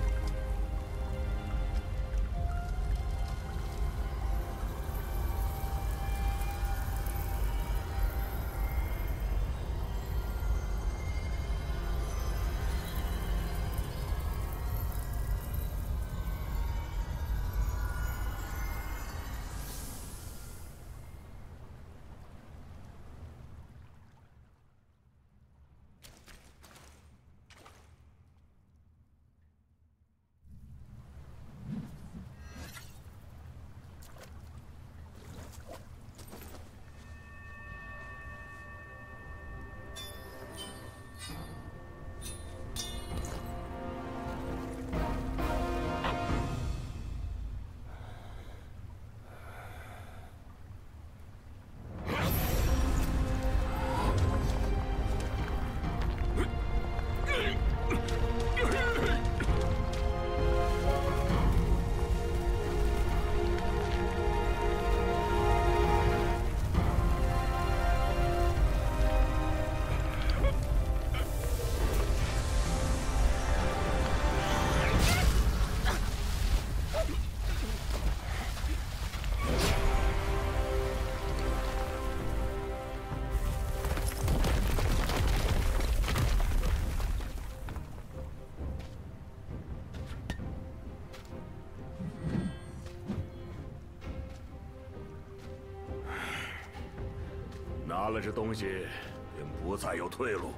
拿了这东西，便不再有退路。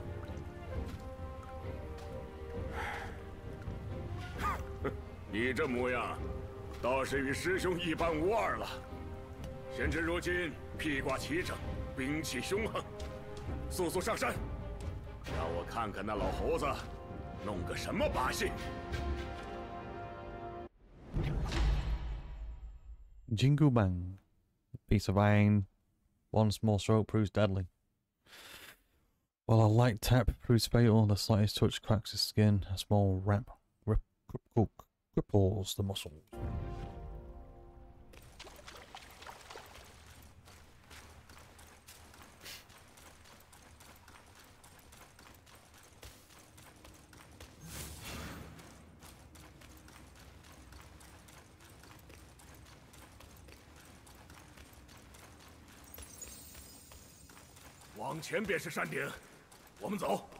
你这模样，倒是与师兄一般无二了。贤侄如今披挂齐整，兵器凶横，速速上山，让我看看那老猴子弄个什么把戏。 Jingle bang. A piece of iron. One small stroke proves deadly. While a light tap proves fatal, the slightest touch cracks the skin. A small rap cripples the muscles. 往前便是山顶，我们走。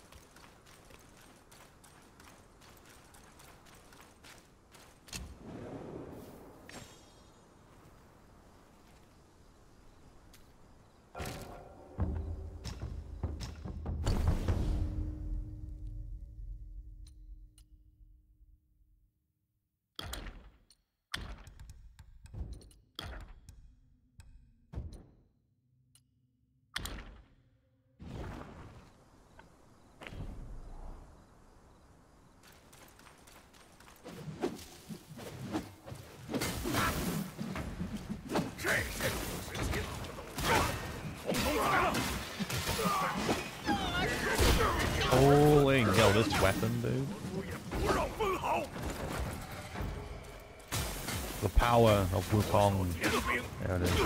Holy hell, this weapon, dude. The power of Wukong. There it is.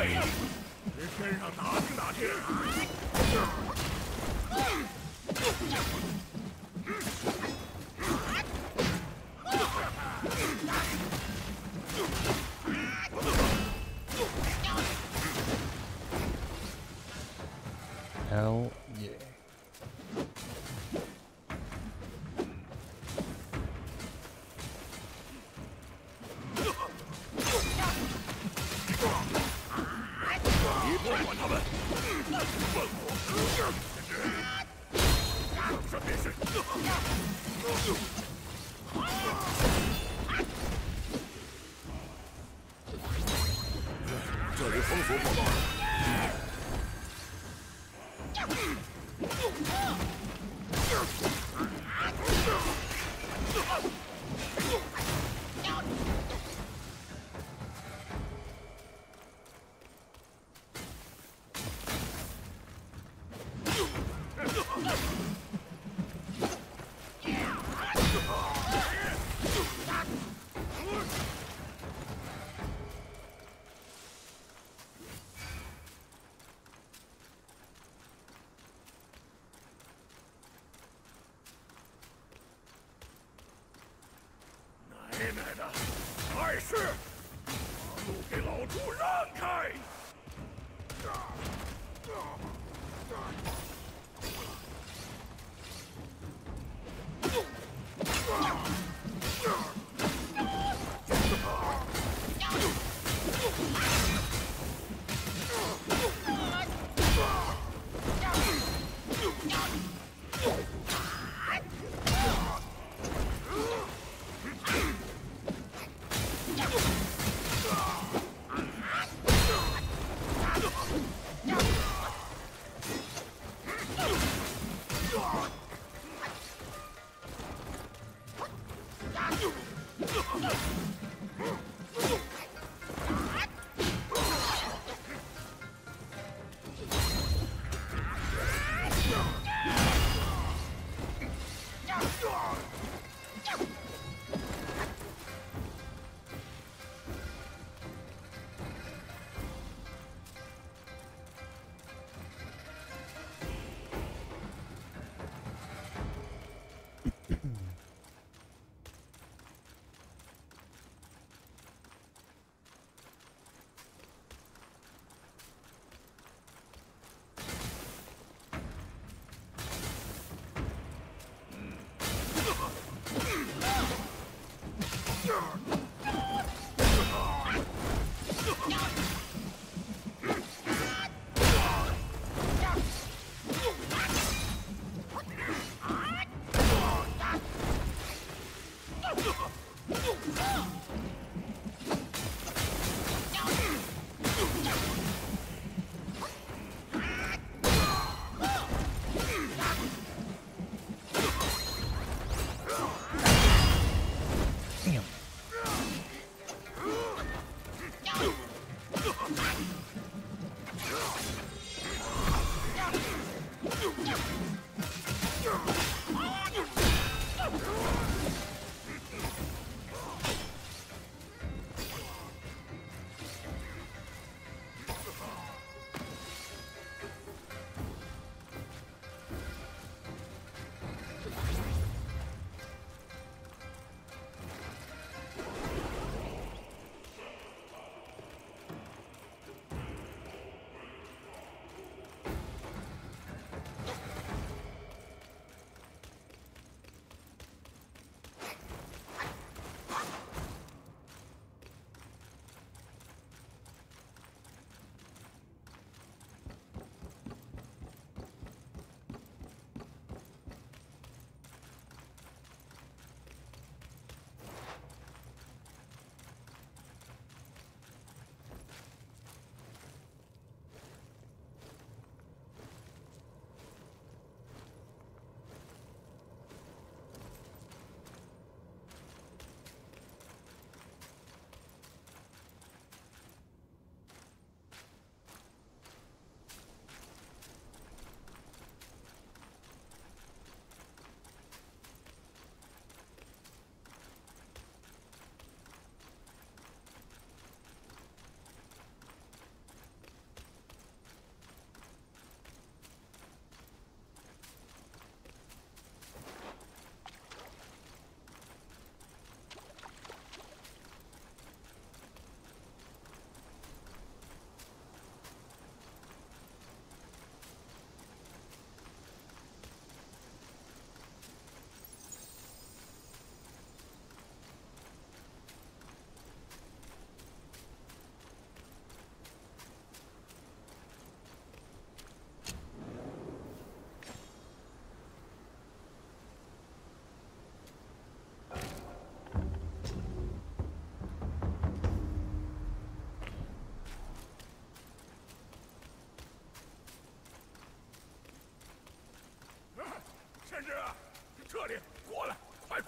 Hell yeah.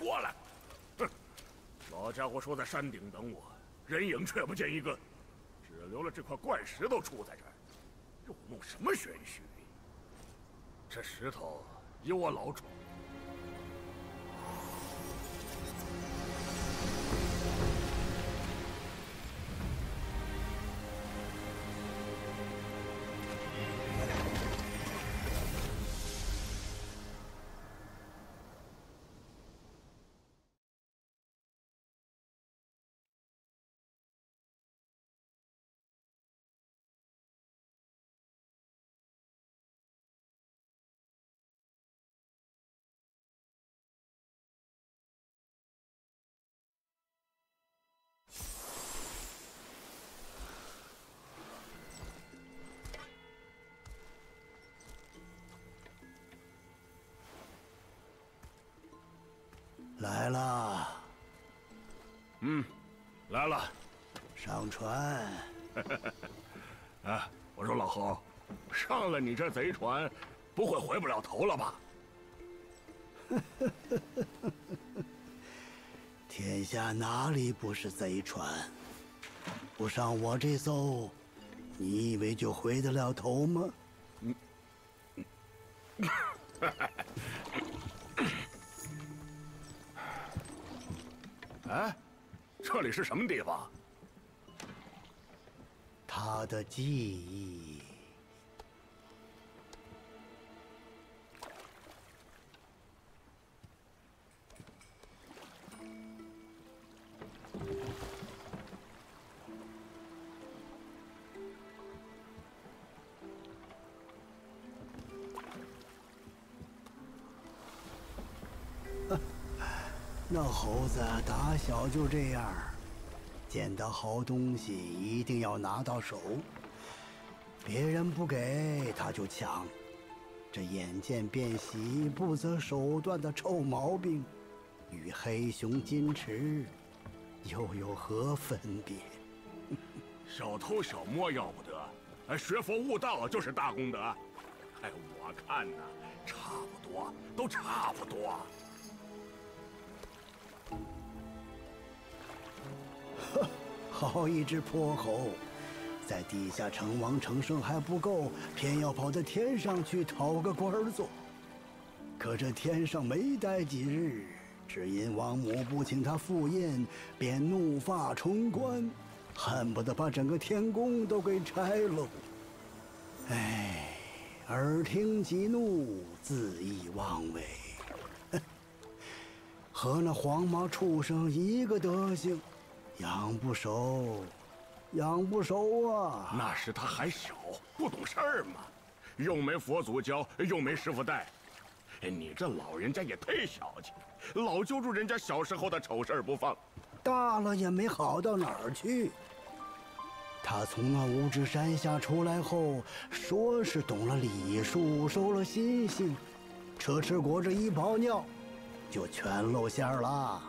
过来！哼，老家伙说在山顶等我，人影却不见一个，只留了这块怪石头杵在这儿，又弄什么玄虚？这石头有我老宠。 来了， 来了。 上船。 啊，我说老侯，上了你这贼船，不会回不了头了吧？ 天下哪里不是贼船？不上我这艘，你以为就回得了头吗？ 哎，这里是什么地方？ 他的记忆。那猴子打小就这样，见到好东西一定要拿到手，别人不给他就抢，这眼见便喜、不择手段的臭毛病，与黑熊矜持又有何分别？ 小偷小摸要不得，学佛悟道就是大功德。哎，我看呐，差不多，都差不多。 好一只泼猴，在地下称王称圣还不够，偏要跑到天上去讨个官儿做。可这天上没待几日，只因王母不请他赴宴，便怒发冲冠，恨不得把整个天宫都给拆喽。哎，耳听己怒，恣意妄为，和那黄毛畜生一个德行。 养不熟，养不熟啊！ 那时他还小，不懂事儿嘛，又没佛祖教，又没师傅带。哎，你这老人家也忒小气，老揪住人家小时候的丑事儿不放。 大了也没好到哪儿去。他从那五指山下出来后，说是懂了礼数，收了心性，吃果子一泡尿，就全露馅了。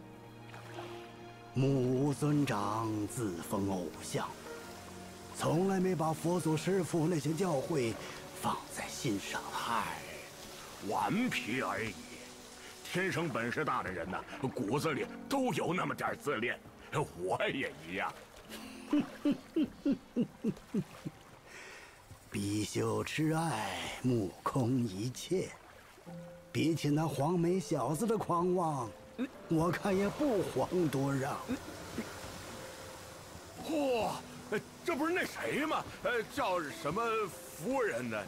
目尊长自封偶像，从来没把佛祖师傅那些教诲放在心上。 嗨，顽皮而已。天生本事大的人呢，骨子里都有那么点自恋，我也一样。 比秀痴爱，目空一切。比起那黄眉小子的狂妄。 我看也不遑多让。 嚯，这不是那谁吗？叫什么夫人呢？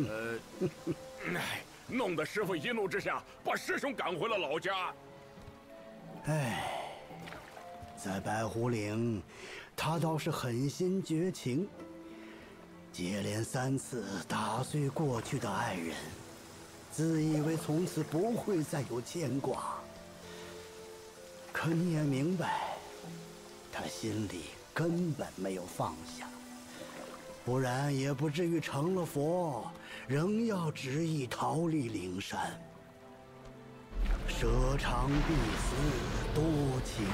弄得师傅一怒之下把师兄赶回了老家。 哎，在白虎岭，他倒是狠心绝情，接连3次打碎过去的爱人，自以为从此不会再有牵挂。 可你也明白，他心里根本没有放下，不然也不至于成了佛，仍要执意逃离灵山。舍长必死，多情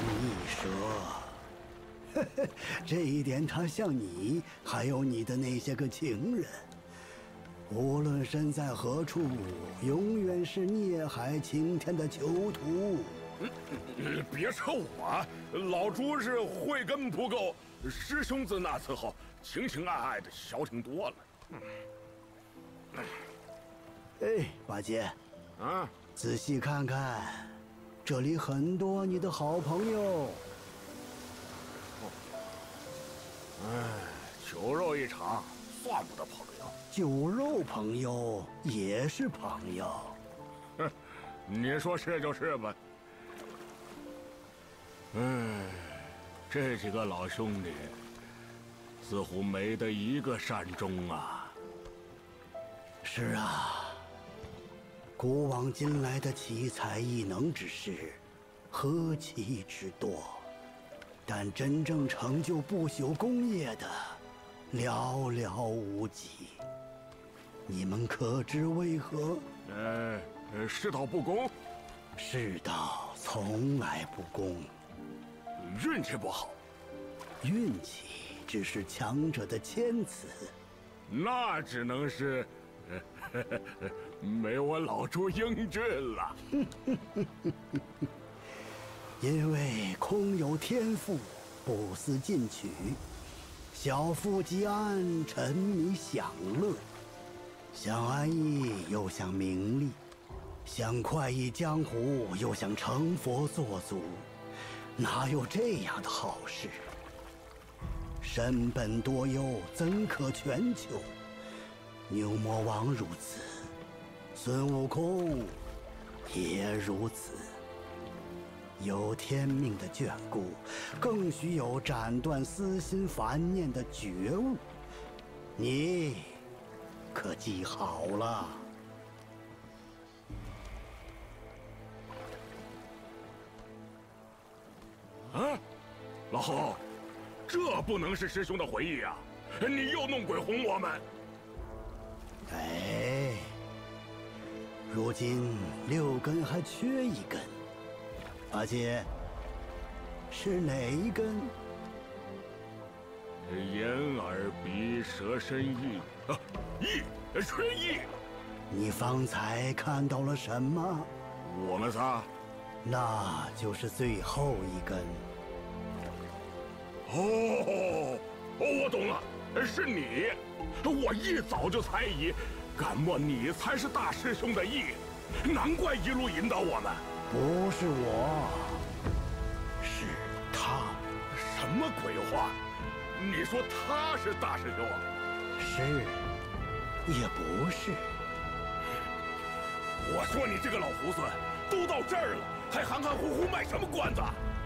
易舍。这一点，他像你，还有你的那些个情人，无论身在何处，永远是孽海晴天的囚徒。 别扯我，老朱是慧根不够，师兄自那次后情情爱爱的消停多了。 哎，八戒， 啊， 仔细看看，这里很多你的好朋友。 哎，酒肉一场，算不得朋友。 酒肉朋友也是朋友。 哼，你说是就是吧。哎，这几个老兄弟，似乎没得一个善终啊。 是啊，古往今来的奇才异能之士，何其之多，但真正成就不朽功业的，寥寥无几。你们可知为何？ 世道不公。 世道从来不公。 运气不好。 运气只是强者的谦词。 那只能是，没我老朱英俊了。 因为空有天赋，不思进取，小富即安，沉迷享乐，想安逸又想名利，想快意江湖又想成佛做祖，哪有这样的好事？身本多忧，怎可全求？牛魔王如此，孙悟空也如此。有天命的眷顾，更需有斩断私心烦念的觉悟。你可记好了。 啊，老侯，这不能是师兄的回忆啊！你又弄鬼哄我们。 哎，如今6根还缺1根。八戒，是哪一根？ 眼耳鼻舌身意啊，意，缺意。 你方才看到了什么？ 我们仨。 那就是最后1根。 哦，我懂了，是你。我一早就猜疑，敢莫你才是大师兄的意，难怪一路引导我们。 不是我，是他。 什么鬼话？你说他是大师兄？ 是，也不是。 我说你这个老猢狲，都到这儿了，还含含糊糊卖什么关子？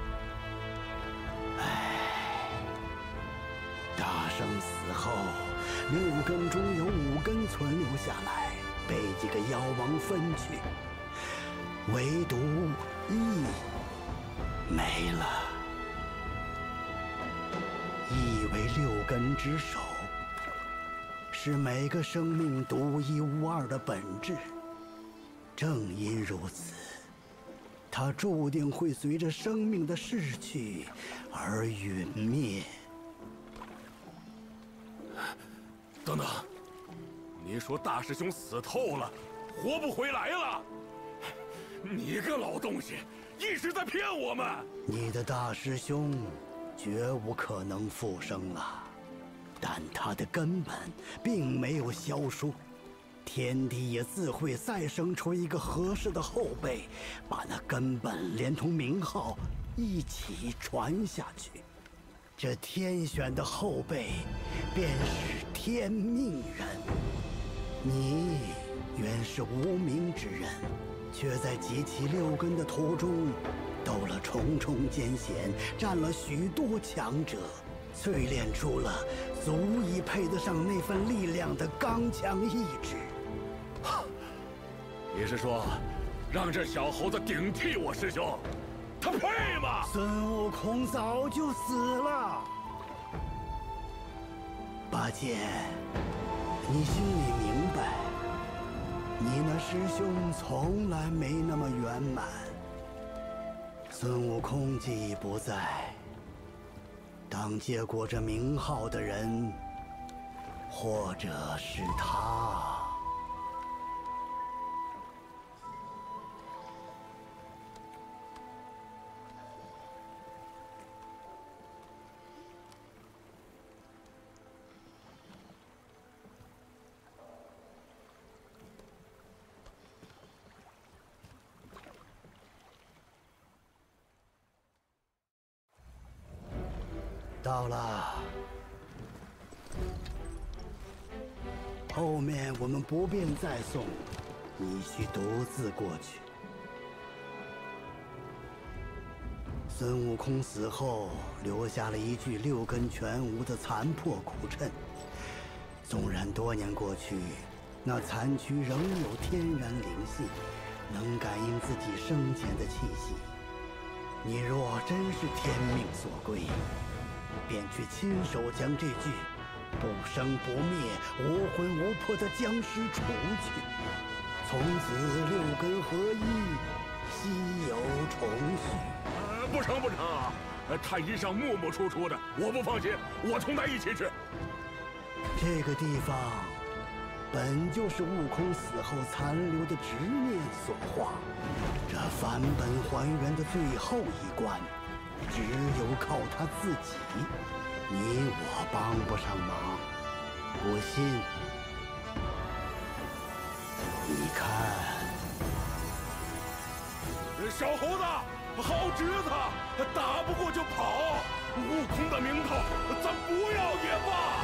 唉，大圣死后，6根中有5根存留下来，被几个妖王分去。唯独意没了。意为6根之首，是每个生命独一无二的本质。正因如此，它注定会随着生命的逝去而陨灭。 等等，你说大师兄死透了，活不回来了？你个老东西，一直在骗我们！ 你的大师兄绝无可能复生了，但他的根本并没有消失，天地也自会再生出一个合适的后辈，把那根本连同名号一起传下去。这天选的后辈便是天命人。你原是无名之人，却在集齐6根的途中，斗了重重艰险，战了许多强者，淬炼出了足以配得上那份力量的刚强意志。 你是说，让这小猴子顶替我师兄，他配吗？ 孙悟空早就死了。八戒，你心里明白，你那师兄从来没那么圆满。孙悟空既已不在，当接过这名号的人，或者是他。 到了。后面我们不便再送，你需独自过去。孙悟空死后，留下了一具6根全无的残破古阵。纵然多年过去，那残躯仍有天然灵性，能感应自己生前的气息。你若真是天命所归，便去亲手将这具不生不灭、无魂无魄的僵尸除去，从此6根合一，稀有重续。 不成不成，太医上木木楚楚的，我不放心，我同他一起去。 这个地方本就是悟空死后残留的执念所化，这返本还原的最后一关，只有靠他自己，你我帮不上忙。不信，你看， 小猴子，好侄子，打不过就跑，悟空的名头，咱不要也罢。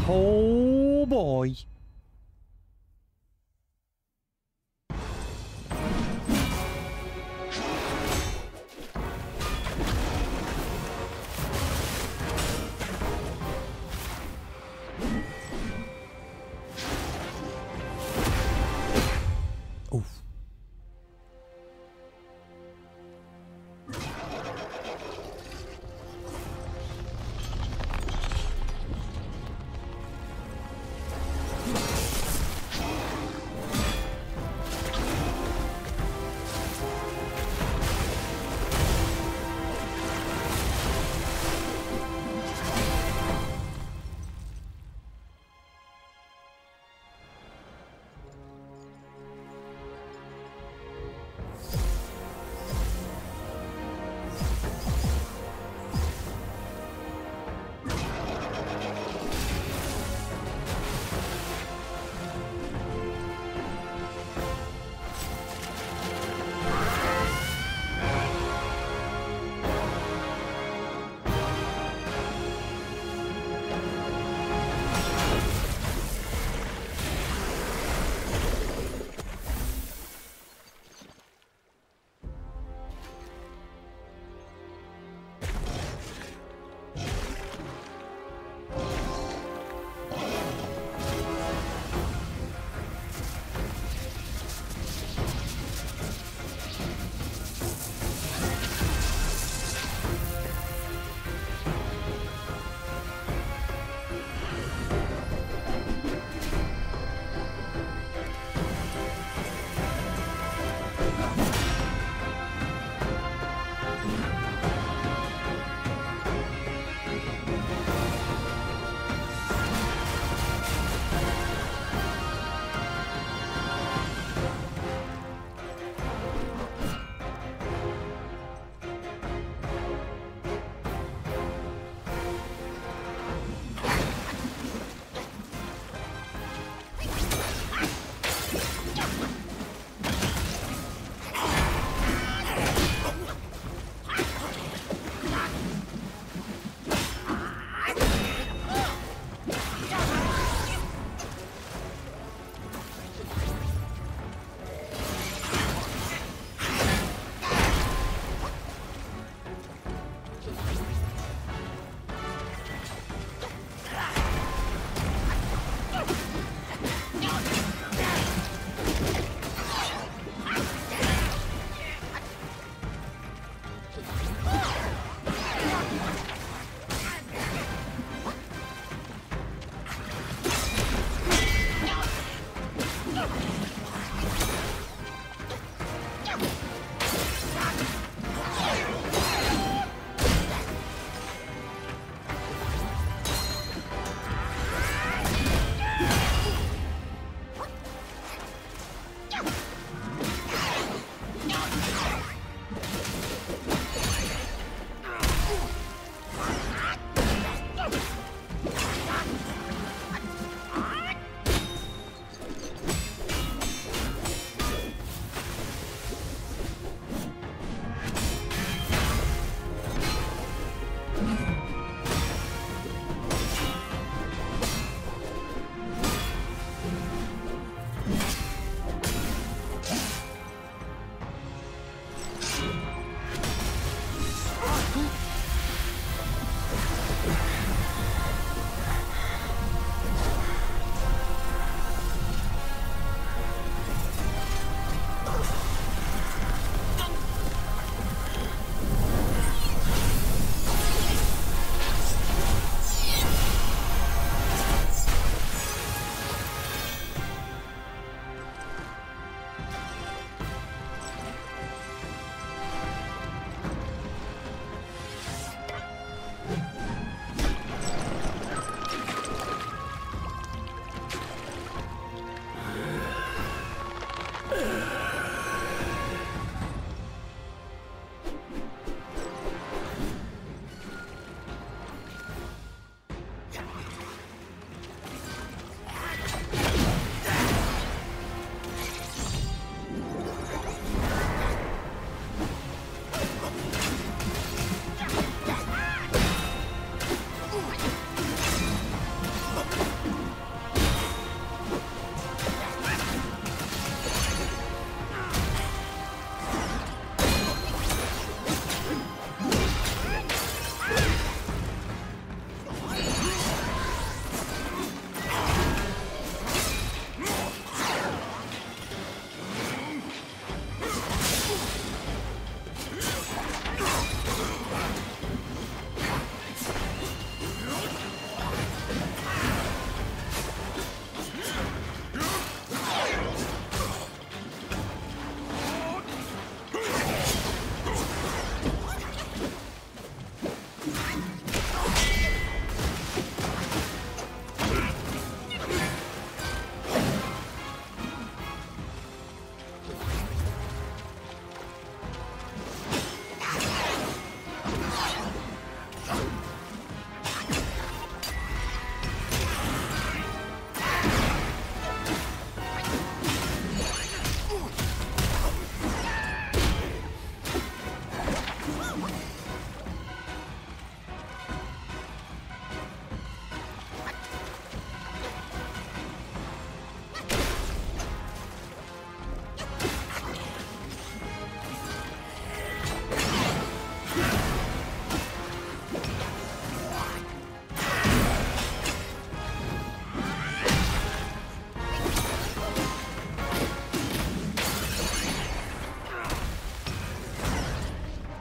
Oh boy. Oof.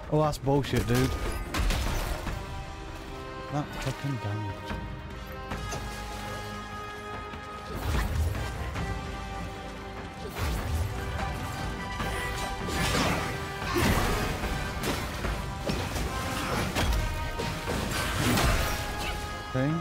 Oh, that's bullshit, dude. That fucking damage. Okay.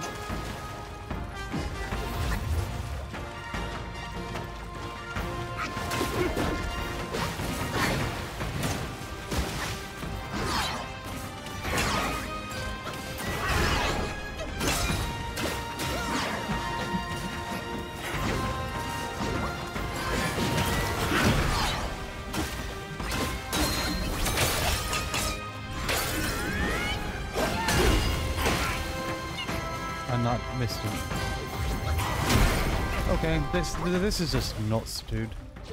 And that missed him. Okay, this is just nuts, dude.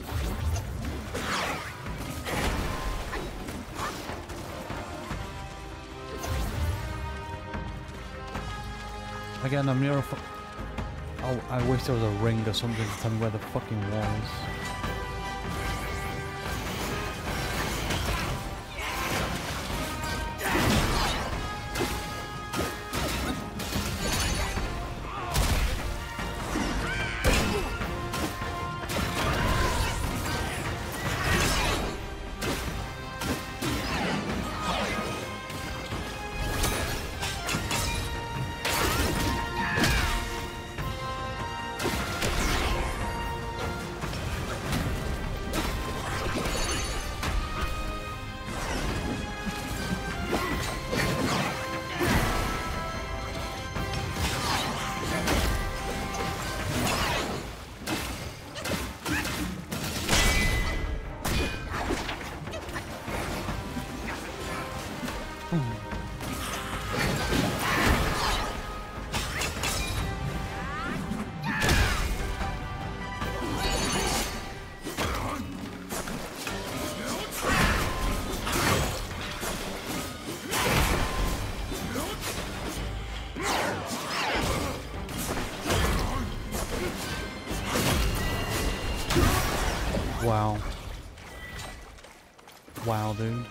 Again, I'm near a oh, I wish there was a ring or something to tell me where the fucking was. Wow. Wow, dude.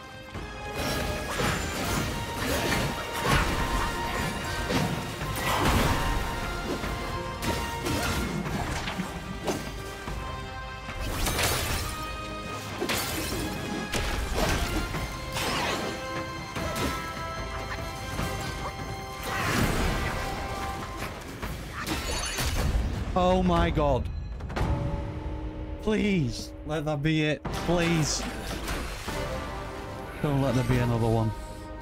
Oh my god. Please, let that be it. Please. Don't let there be another one.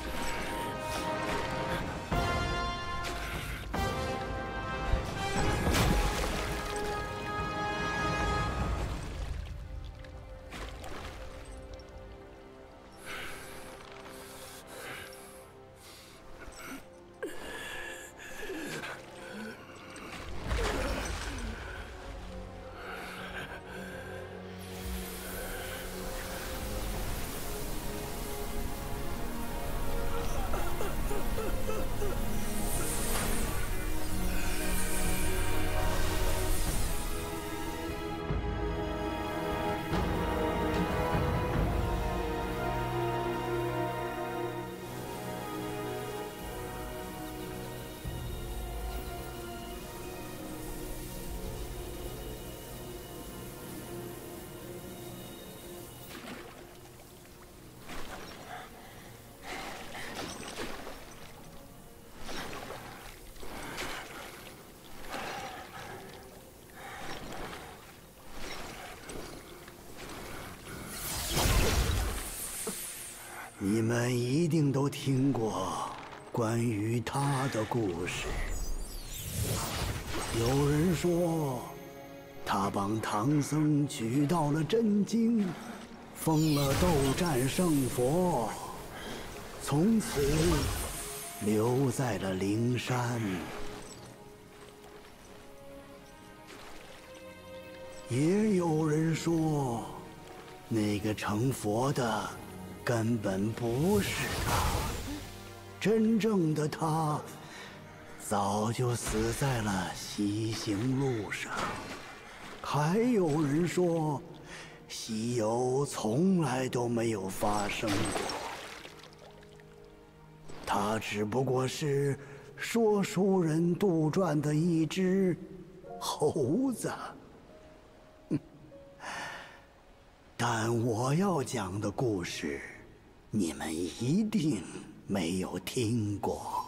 你们一定都听过关于他的故事。有人说，他帮唐僧取到了真经，封了斗战胜佛，从此留在了灵山。也有人说，那个成佛的根本不是他，真正的他早就死在了西行路上。还有人说，西游从来都没有发生过， 他只不过是说书人杜撰的一只猴子。但我要讲的故事，你们一定没有听过。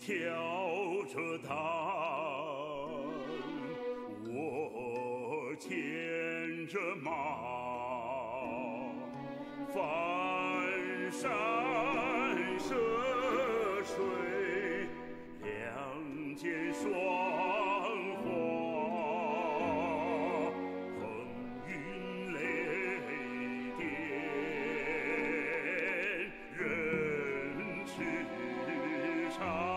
挑着担，我牵着马，翻山涉水，两肩双花，横云雷电，人驰骋。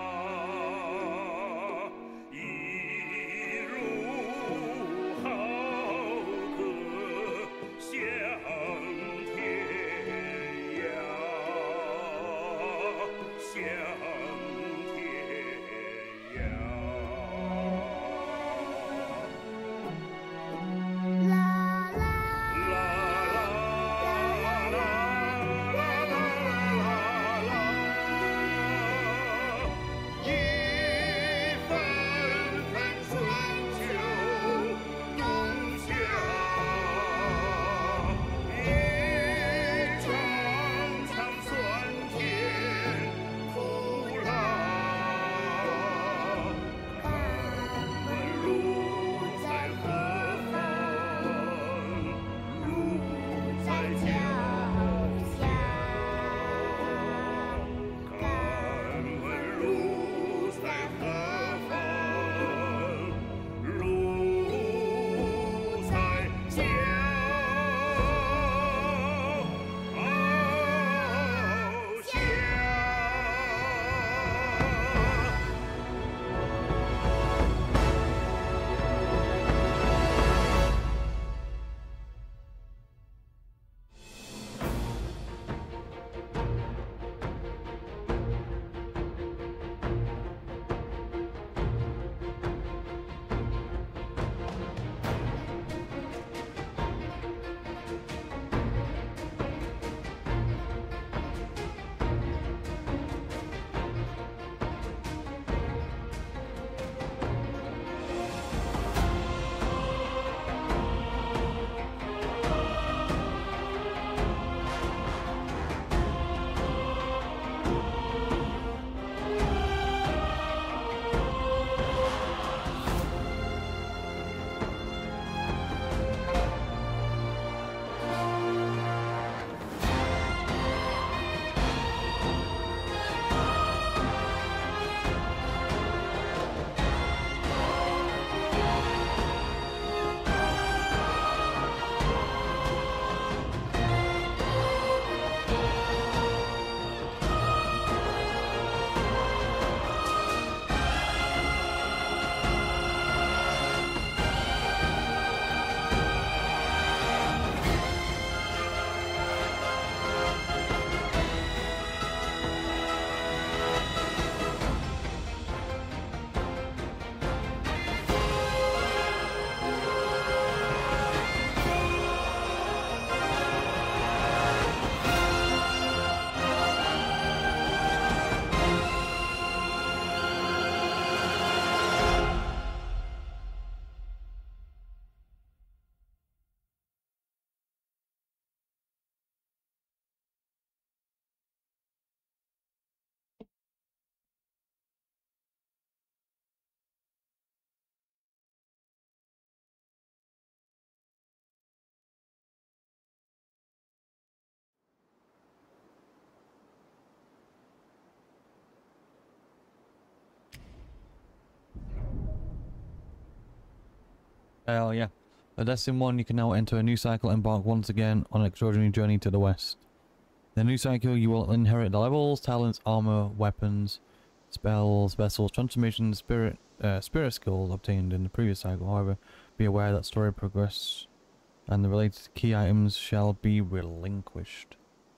Hell yeah. The Destined one, you can now enter a new cycle and embark once again on an extraordinary journey to the west. In the new cycle, you will inherit the levels, talents, armor, weapons, spells, vessels, transformations, spirit skills obtained in the previous cycle. However, be aware that story progress and the related key items shall be relinquished.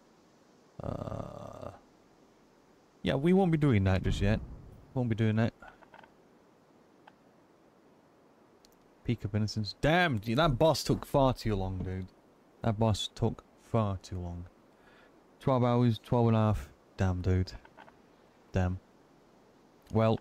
Yeah, we won't be doing that just yet. Won't be doing that. Peak of Innocence. Damn, dude, that boss took far too long, dude. That boss took far too long. 12 hours, 12 and a half. Damn, dude. Damn. Well.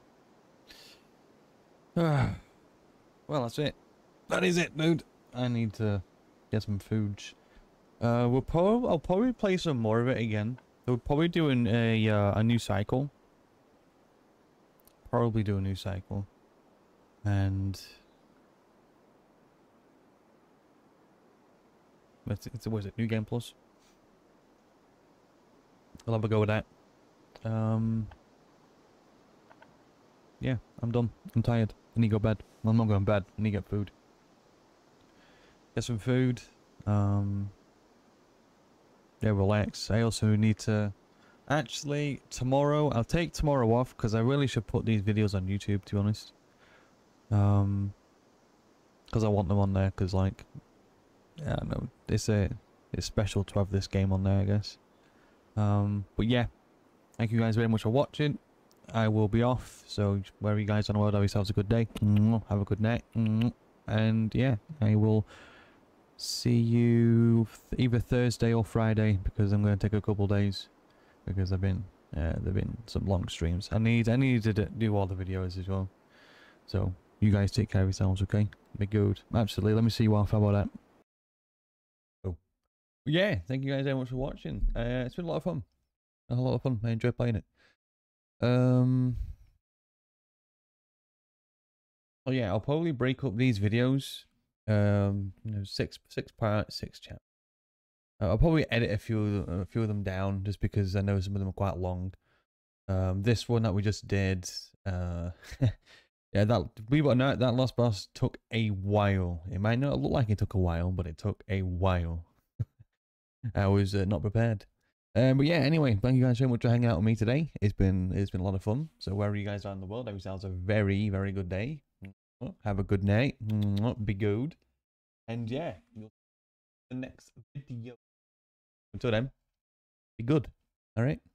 Well, that's it. That is it, dude. I need to get some food. I'll probably play some more of it again. We're probably doing a new cycle. probably do a new cycle. And what is it? New Game Plus? I'll have a go with that. Yeah, I'm done. I'm tired. I need to go to bed. Well, I'm not going to bed. I need to get food. Get some food. Yeah, relax. I also need to... Actually, tomorrow... I'll take tomorrow off because I really should put these videos on YouTube, to be honest. Because I want them on there, because, like... Yeah, I know. It's special to have this game on there, I guess. But yeah. Thank you guys very much for watching. I will be off, so wherever you guys are in the world, have yourselves a good day. Have a good night. And yeah, I will see you either Thursday or Friday, because I'm going to take a couple days, because there've been some long streams. I need to do all the videos as well. So you guys take care of yourselves, okay? Be good. Absolutely. Let me see you off. How about that? Oh, yeah. Thank you guys very much for watching. It's been a lot of fun. A lot of fun. I enjoy playing it. Oh yeah, I'll probably break up these videos. You know, six parts, 6 chapters. I'll probably edit a few of them down, just because I know some of them are quite long. This one that we just did, yeah, that last boss took a while. It might not look like it took a while, but it took a while. I was not prepared. But yeah, anyway, thank you guys so much for hanging out with me today. It's been a lot of fun. So wherever you guys are in the world, have yourselves a very, very good day. Have a good night. Be good. And yeah, you'll see the next video. Until then, be good. All right.